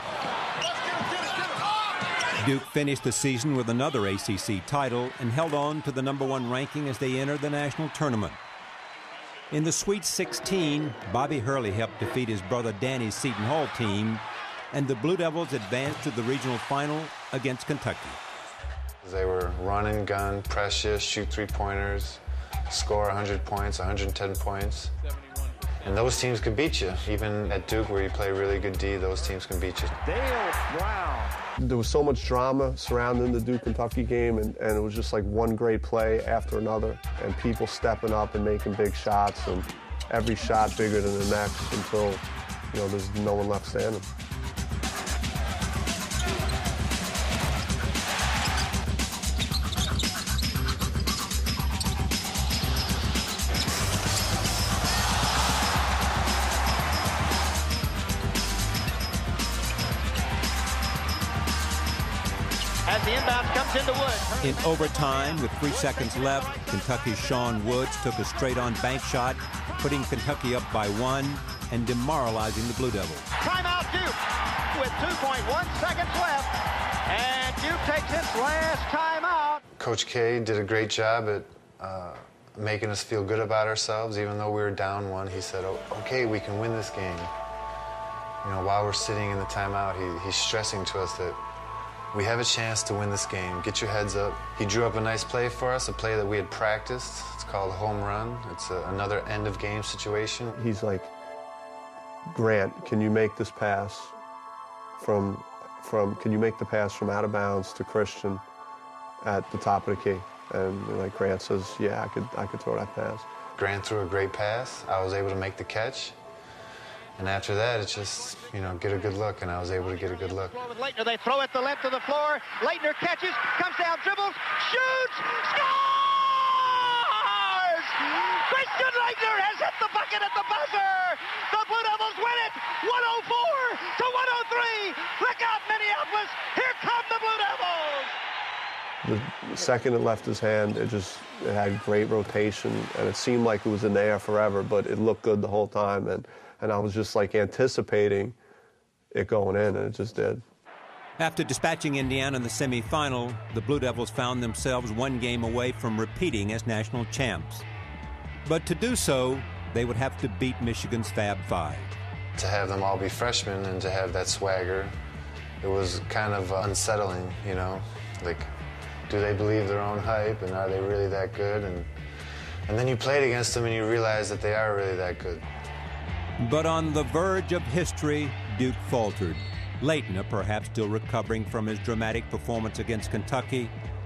Duke finished the season with another A C C title and held on to the number one ranking as they entered the national tournament. In the Sweet sixteen, Bobby Hurley helped defeat his brother Danny's Seton Hall team, and the Blue Devils advanced to the regional final against Kentucky. They were run and gun, press you, shoot three-pointers, score one hundred points, one hundred ten points. And those teams could beat you. Even at Duke, where you play really good D, those teams can beat you. Dale Brown. There was so much drama surrounding the Duke-Kentucky game, and, and it was just like one great play after another, and people stepping up and making big shots, and every shot bigger than the next until, you know, there's no one left standing. As the inbound comes into Woods. In overtime, with three seconds left, Kentucky's Sean Woods took a straight-on bank shot, putting Kentucky up by one and demoralizing the Blue Devils. Timeout Duke with two point one seconds left, and Duke takes its last timeout. Coach K did a great job at uh, making us feel good about ourselves. Even though we were down one, he said, oh, okay, we can win this game. You know, while we're sitting in the timeout, he, he's stressing to us that we have a chance to win this game. Get your heads up. He drew up a nice play for us, a play that we had practiced. It's called a home run. It's a, another end-of-game situation. He's like, Grant, can you make this pass from, from, can you make the pass from out of bounds to Christian at the top of the key? And like Grant says, yeah, I could, I could throw that pass. Grant threw a great pass. I was able to make the catch. And after that, it's just, you know, get a good look, and I was able to get a good look. With Laettner, they throw it the length of the floor. Laettner catches, comes down, dribbles, shoots, scores! Christian Laettner has hit the bucket at the buzzer. The Blue Devils win it, one oh four to one oh three. Look out, Minneapolis! Here come the Blue Devils. The second it left his hand, it just it had great rotation, and it seemed like it was in the air forever, but it looked good the whole time. And. And I was just like anticipating it going in, and it just did. After dispatching Indiana in the semifinal, the Blue Devils found themselves one game away from repeating as national champs. But to do so, they would have to beat Michigan's Fab Five. To have them all be freshmen and to have that swagger, it was kind of unsettling, you know? Like, do they believe their own hype, and are they really that good? And, and then you played against them and you realize that they are really that good. But on the verge of history, Duke faltered. Laettner, perhaps still recovering from his dramatic performance against Kentucky,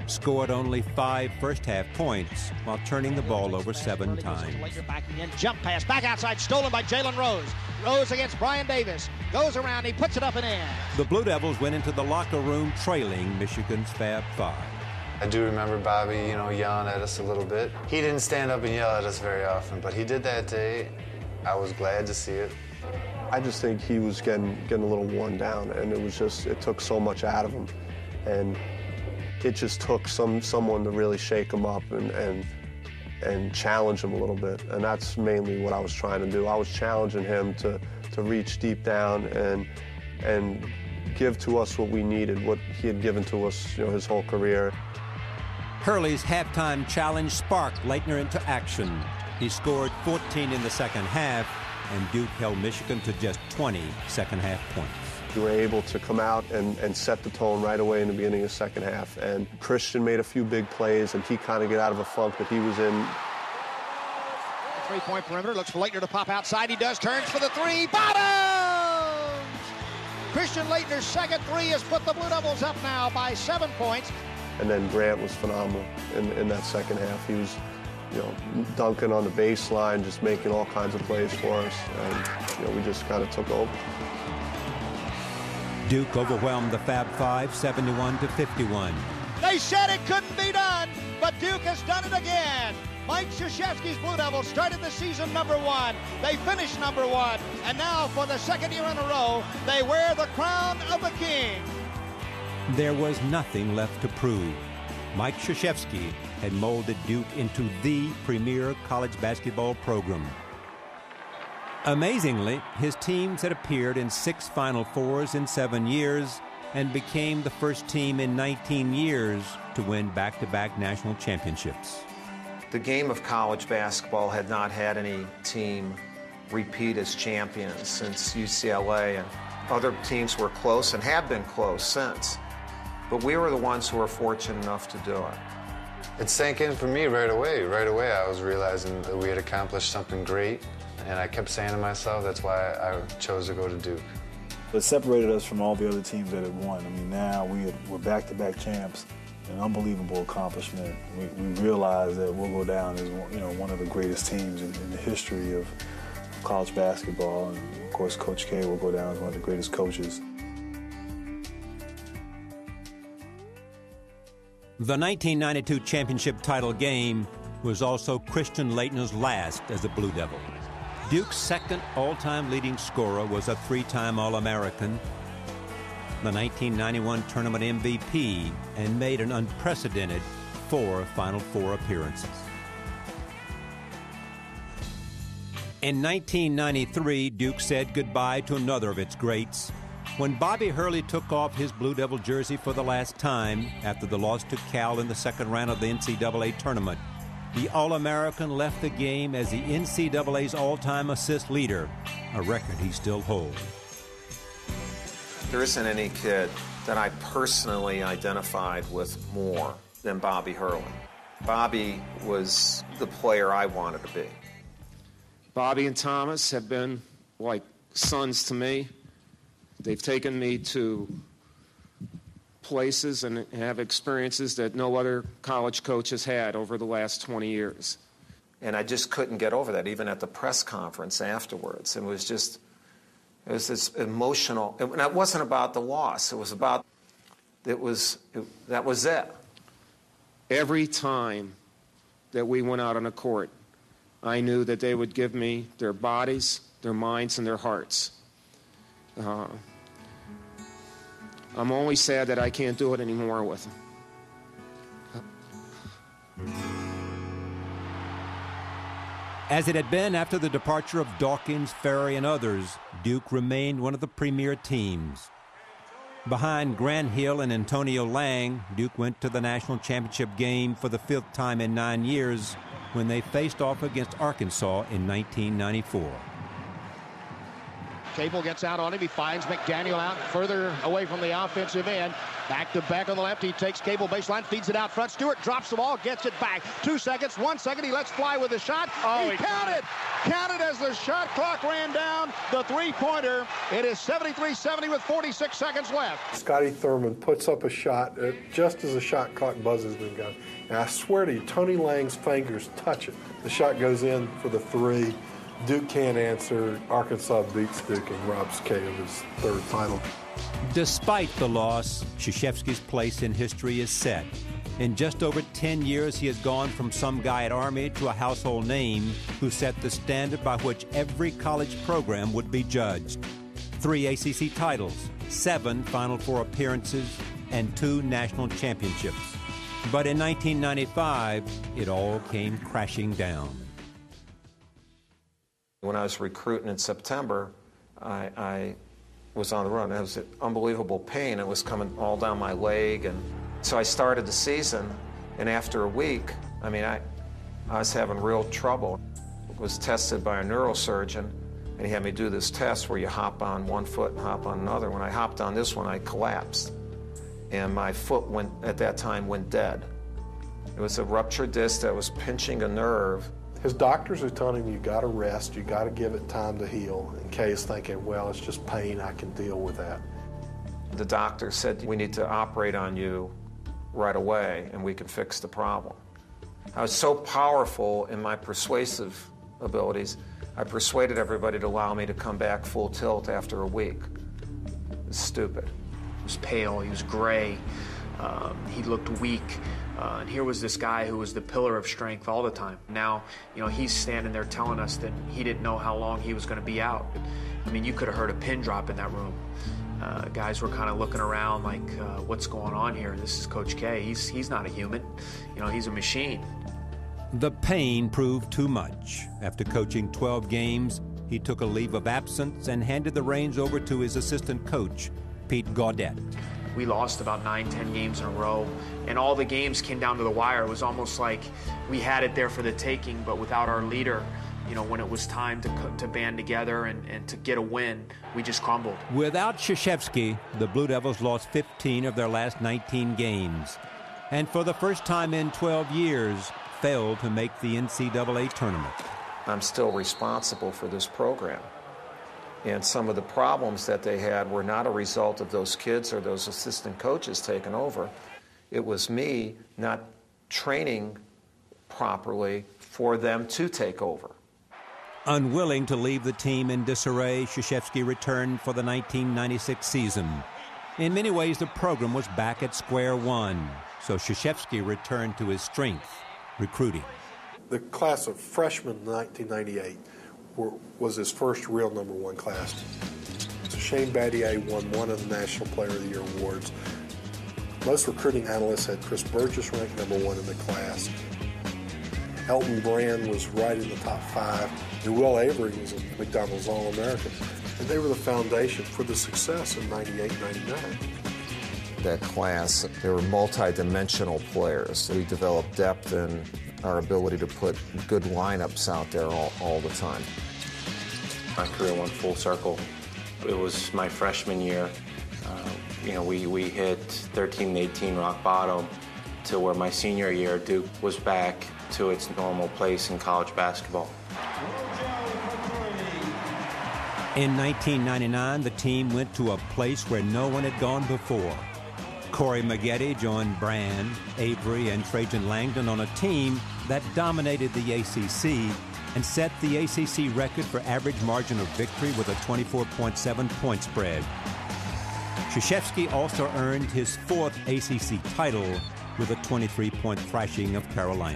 scored only five first-half points while turning the ball over seven times. Later backing in, jump pass, back outside, stolen by Jalen Rose. Rose against Brian Davis. Goes around, he puts it up and in. The Blue Devils went into the locker room trailing Michigan's Fab Five. I do remember Bobby, you know, yelling at us a little bit. He didn't stand up and yell at us very often, but he did that day. I was glad to see it. I just think he was getting getting a little worn down, and it was just, it took so much out of him. And it just took some someone to really shake him up and, and, and challenge him a little bit. And that's mainly what I was trying to do. I was challenging him to, to reach deep down and, and give to us what we needed, what he had given to us, you know, his whole career. Hurley's halftime challenge sparked Laettner into action. He scored fourteen in the second half, and Duke held Michigan to just twenty second-half points. We were able to come out and, and set the tone right away in the beginning of the second half. And Christian made a few big plays, and he kind of got out of a funk that he was in. Three-point perimeter, looks for Laettner to pop outside. He does, turns for the three, bottoms! Christian Laettner's second three has put the Blue Devils up now by seven points. And then Grant was phenomenal in, in that second half. He was, you know, dunking on the baseline, just making all kinds of plays for us. And, you know, we just kind of took over. Duke overwhelmed the Fab Five, seventy-one to fifty-one. They said it couldn't be done, but Duke has done it again. Mike Krzyzewski's Blue Devils started the season number one. They finished number one. And now, for the second year in a row, they wear the crown of the king. There was nothing left to prove. Mike Krzyzewski had molded Duke into the premier college basketball program. Amazingly, his teams had appeared in six Final Fours in seven years and became the first team in nineteen years to win back-to-back national championships. The game of college basketball had not had any team repeat as champions since U C L A, and other teams were close and have been close since. But we were the ones who were fortunate enough to do it. It sank in for me right away. Right away, I was realizing that we had accomplished something great, and I kept saying to myself, that's why I chose to go to Duke. It separated us from all the other teams that had won. I mean, now we had, we're back-to-back champs, an unbelievable accomplishment. We, we realize that we'll go down as, you know, one of the greatest teams in, in the history of college basketball, and of course, Coach K will go down as one of the greatest coaches. The nineteen ninety-two championship title game was also Christian Laettner's last as a Blue Devil. Duke's second all-time leading scorer was a three-time All-American, the nineteen ninety-one tournament M V P, and made an unprecedented four Final Four appearances. In nineteen ninety-three, Duke said goodbye to another of its greats. When Bobby Hurley took off his Blue Devil jersey for the last time after the loss to Cal in the second round of the N C double A tournament, the All-American left the game as the N C double A's all-time assist leader, a record he still holds. There isn't any kid that I personally identified with more than Bobby Hurley. Bobby was the player I wanted to be. Bobby and Thomas have been like sons to me. They've taken me to places and have experiences that no other college coach has had over the last twenty years. And I just couldn't get over that, even at the press conference afterwards. It was just, it was this emotional, and it wasn't about the loss. It was about, it was, it, that was it. Every time that we went out on a court, I knew that they would give me their bodies, their minds, and their hearts. Uh, I'm only sad that I can't do it anymore with them. As it had been after the departure of Dawkins, Ferry, and others, Duke remained one of the premier teams. Behind Grant Hill and Antonio Lang, Duke went to the national championship game for the fifth time in nine years when they faced off against Arkansas in nineteen ninety-four. Cable gets out on him. He finds McDaniel out further away from the offensive end. Back to back on the left. He takes Cable baseline, feeds it out front. Stewart drops the ball, gets it back. Two seconds, one second. He lets fly with a shot. Oh, he, he counted. Counted as the shot clock ran down. The three-pointer. It is seventy-three seventy with forty-six seconds left. Scotty Thurman puts up a shot uh, just as the shot clock buzzes been going. And I swear to you, Tony Lang's fingers touch it. The shot goes in for the three. Duke can't answer. Arkansas beats Duke and robs K of his third title. Despite the loss, Krzyzewski's place in history is set. In just over ten years, he has gone from some guy at Army to a household name who set the standard by which every college program would be judged. Three A C C titles, seven Final Four appearances, and two national championships. But in nineteen ninety-five, it all came crashing down. When I was recruiting in September, I, I was on the run. It was an unbelievable pain. It was coming all down my leg. And so I started the season, and after a week, I mean, I, I was having real trouble. I was tested by a neurosurgeon, and he had me do this test where you hop on one foot and hop on another. When I hopped on this one, I collapsed. And my foot went, at that time, went dead. It was a ruptured disc that was pinching a nerve. His doctors are telling him, you got to rest, you got to give it time to heal. And Kay's thinking, well, it's just pain, I can deal with that. The doctor said, we need to operate on you right away and we can fix the problem. I was so powerful in my persuasive abilities, I persuaded everybody to allow me to come back full tilt after a week. It was stupid. He was pale, he was gray, um, he looked weak. Uh, and here was this guy who was the pillar of strength all the time. Now, you know, he's standing there telling us that he didn't know how long he was going to be out. I mean, you could have heard a pin drop in that room. Uh, guys were kind of looking around like, uh, what's going on here? This is Coach K. He's, he's not a human. You know, he's a machine. The pain proved too much. After coaching twelve games, he took a leave of absence and handed the reins over to his assistant coach, Pete Gaudet. We lost about nine, ten games in a row, and all the games came down to the wire. It was almost like we had it there for the taking, but without our leader, you know, when it was time to, to band together and, and to get a win, we just crumbled. Without Krzyzewski, the Blue Devils lost fifteen of their last nineteen games, and for the first time in twelve years, failed to make the N C double A tournament. I'm still responsible for this program. And some of the problems that they had were not a result of those kids or those assistant coaches taking over. It was me not training properly for them to take over. Unwilling to leave the team in disarray, Krzyzewski returned for the nineteen ninety-six season. In many ways, the program was back at square one, so Krzyzewski returned to his strength, recruiting. The class of freshmen in nineteen ninety-eight were, was his first real number one class. So Shane Battier won one of the National Player of the Year awards. Most recruiting analysts had Chris Burgess ranked number one in the class. Elton Brand was right in the top five. And Will Avery was a McDonald's All-American. And they were the foundation for the success in ninety-eight ninety-nine. That class, they were multi-dimensional players. We developed depth in our ability to put good lineups out there all, all the time. My career went full circle. It was my freshman year. Uh, you know, we, we hit thirteen and eighteen rock bottom to where my senior year, Duke was back to its normal place in college basketball. In nineteen ninety-nine, the team went to a place where no one had gone before. Corey Maggette joined Brand, Avery, and Trajan Langdon on a team that dominated the A C C and set the A C C record for average margin of victory with a twenty-four point seven point spread. Krzyzewski also earned his fourth A C C title with a twenty-three point thrashing of Carolina.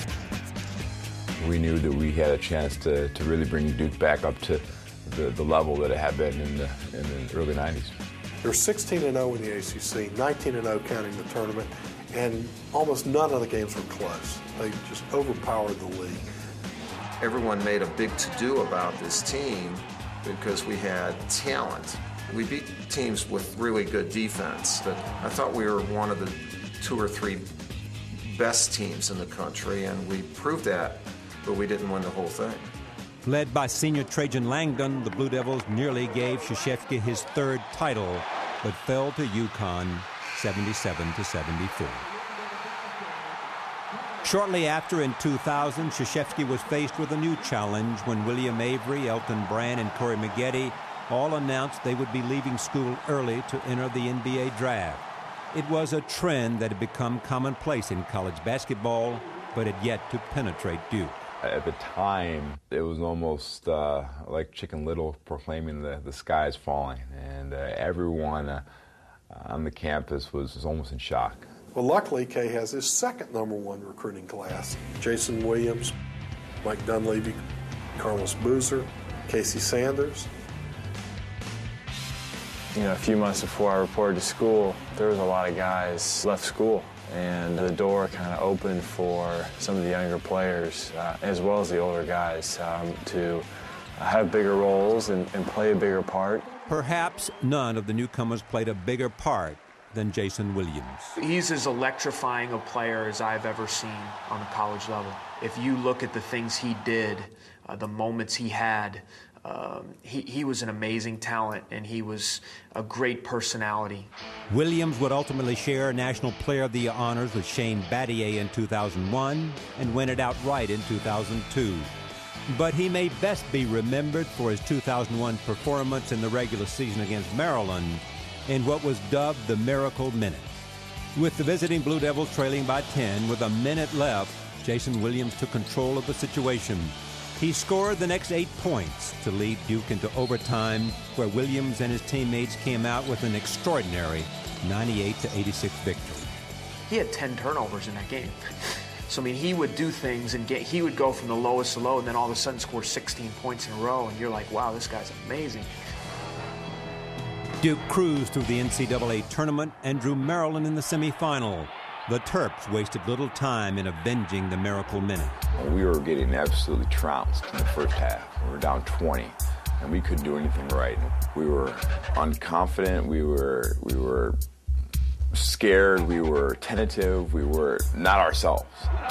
We knew that we had a chance to, to really bring Duke back up to the, the level that it had been in the, in the early nineties. They're sixteen and oh in the A C C, nineteen and oh counting the tournament, and almost none of the games were close. They just overpowered the league. Everyone made a big to-do about this team because we had talent. We beat teams with really good defense, but I thought we were one of the two or three best teams in the country, and we proved that, but we didn't win the whole thing. Led by senior Trajan Langdon, the Blue Devils nearly gave Krzyzewski his third title, but fell to UConn seventy-seven to seventy-four. Shortly after, in two thousand, Krzyzewski was faced with a new challenge when William Avery, Elton Brand, and Corey Maggette all announced they would be leaving school early to enter the N B A draft. It was a trend that had become commonplace in college basketball, but had yet to penetrate Duke. At the time, it was almost uh, like Chicken Little proclaiming the, the sky is falling, and uh, everyone uh, on the campus was, was almost in shock. Well, luckily, Kay has his second number one recruiting class. Jason Williams, Mike Dunleavy, Carlos Boozer, Casey Sanders. You know, a few months before I reported to school, there was a lot of guys left school, and the door kind of opened for some of the younger players, uh, as well as the older guys, um, to have bigger roles and, and play a bigger part. Perhaps none of the newcomers played a bigger part than Jason Williams. He's as electrifying a player as I've ever seen on a college level. If you look at the things he did, uh, the moments he had, um, he, he was an amazing talent, and he was a great personality. Williams would ultimately share National Player of the Year honors with Shane Battier in two thousand one and win it outright in two thousand two. But he may best be remembered for his two thousand one performance in the regular season against Maryland in what was dubbed the Miracle Minute. With the visiting Blue Devils trailing by ten with a minute left, Jason Williams took control of the situation. He scored the next eight points to lead Duke into overtime, where Williams and his teammates came out with an extraordinary ninety-eight to eighty-six victory. He had ten turnovers in that game. So, I mean, he would do things and get, he would go from the lowest to low and then all of a sudden score sixteen points in a row, and you're like, wow, this guy's amazing. Duke cruised through the N C double A tournament and drew Maryland in the semifinal. The Terps wasted little time in avenging the Miracle Minute. We were getting absolutely trounced in the first half. We were down twenty, and we couldn't do anything right. We were unconfident. We were we were scared. We were tentative. We were not ourselves.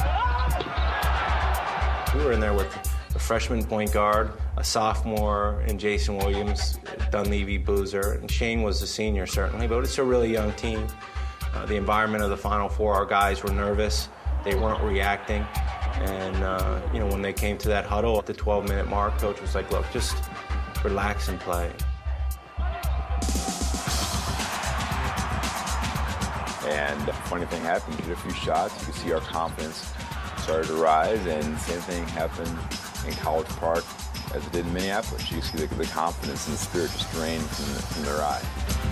We were in there with a freshman point guard, a sophomore in Jason Williams, Dunleavy, Boozer, and Shane was a senior certainly, but it's a really young team. Uh, the environment of the Final Four, our guys were nervous. They weren't reacting. And, uh, you know, when they came to that huddle at the twelve minute mark, coach was like, look, just relax and play. And the funny thing happened, we did a few shots. You could see our confidence started to rise, and the same thing happened in College Park as it did in Minneapolis. You could see the, the confidence and the spirit just drain from, the, from their eye.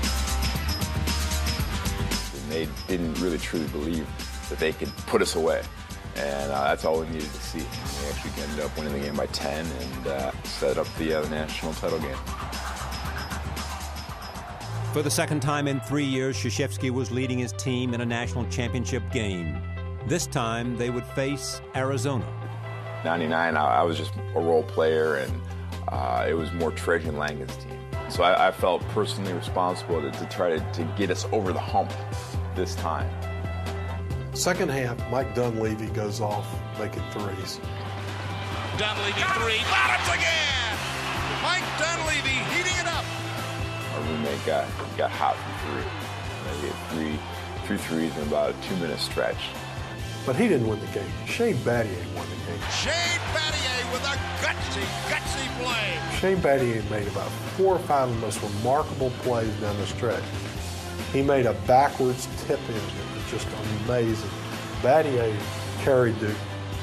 They didn't really truly believe that they could put us away. And uh, that's all we needed to see. They actually ended up winning the game by ten and uh, set up the uh, national title game. For the second time in three years, Krzyzewski was leading his team in a national championship game. This time, they would face Arizona. ninety-nine, I, I was just a role player, and uh, it was more Trajan Langdon's team. So I, I felt personally responsible to, to try to, to get us over the hump this time. Second half, Mike Dunleavy goes off making threes. Dunleavy three, bottoms again! Mike Dunleavy heating it up. Our roommate got got hot from three. He had three, three threes in about a two-minute stretch. But he didn't win the game. Shane Battier won the game. Shane Battier with a gutsy, gutsy play. Shane Battier made about four or five of the most remarkable plays down the stretch. He made a backwards tip in. It was just amazing. Battier carried Duke.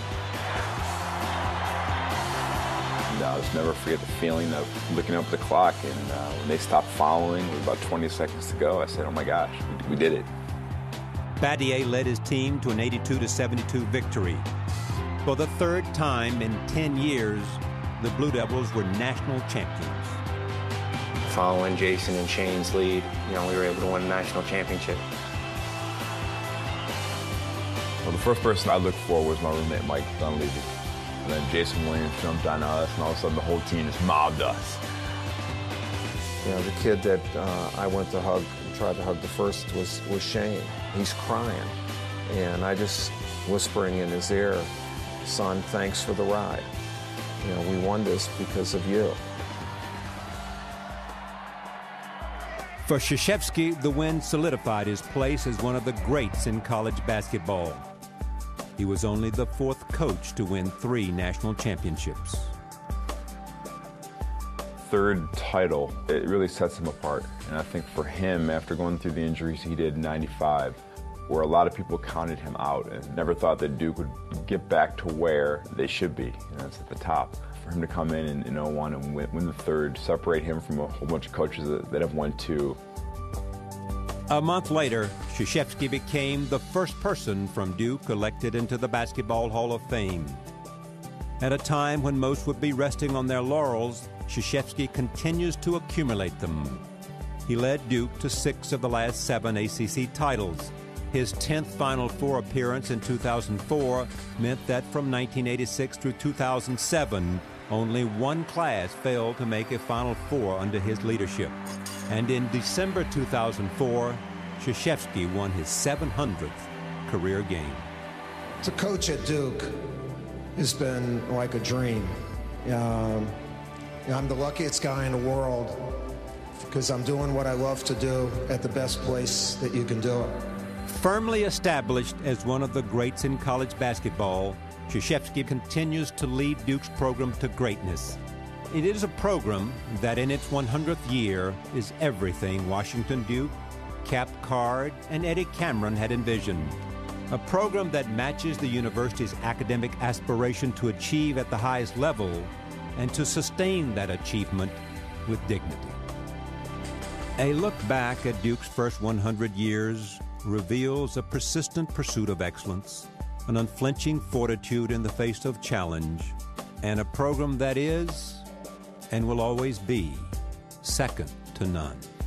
And I'll just never forget the feeling of looking up at the clock, and uh, when they stopped following with about twenty seconds to go, I said, oh my gosh, we, we did it. Battier led his team to an eighty-two to seventy-two victory. For the third time in ten years, the Blue Devils were national champions. Following Jason and Shane's lead, you know, we were able to win a national championship. Well, the first person I looked for was my roommate, Mike Dunleavy. And then Jason Williams jumped on us, and all of a sudden the whole team just mobbed us. You know, the kid that uh, I went to hug, tried to hug the first was, was Shane. He's crying. And I just whispering in his ear, son, thanks for the ride. you know, we won this because of you. For Krzyzewski, the win solidified his place as one of the greats in college basketball. He was only the fourth coach to win three national championships. Third title, it really sets him apart. And I think for him, after going through the injuries he did in ninety-five, where a lot of people counted him out and never thought that Duke would get back to where they should be, and that's at the top. For him to come in in, in oh one and win, win the third, separate him from a whole bunch of coaches that, that have won two. A month later, Krzyzewski became the first person from Duke elected into the Basketball Hall of Fame. At a time when most would be resting on their laurels, Krzyzewski continues to accumulate them. He led Duke to six of the last seven A C C titles. His tenth Final Four appearance in two thousand four meant that from nineteen eighty-six through two thousand seven, only one class failed to make a Final Four under his leadership. And in December two thousand four, Krzyzewski won his seven hundredth career game. To coach at Duke has been like a dream. Um, I'm the luckiest guy in the world because I'm doing what I love to do at the best place that you can do it. Firmly established as one of the greats in college basketball, Krzyzewski continues to lead Duke's program to greatness. It is a program that in its one hundredth year is everything Washington Duke, Cap Card, and Eddie Cameron had envisioned. A program that matches the university's academic aspiration to achieve at the highest level and to sustain that achievement with dignity. A look back at Duke's first one hundred years reveals a persistent pursuit of excellence, an unflinching fortitude in the face of challenge, and a program that is and will always be second to none.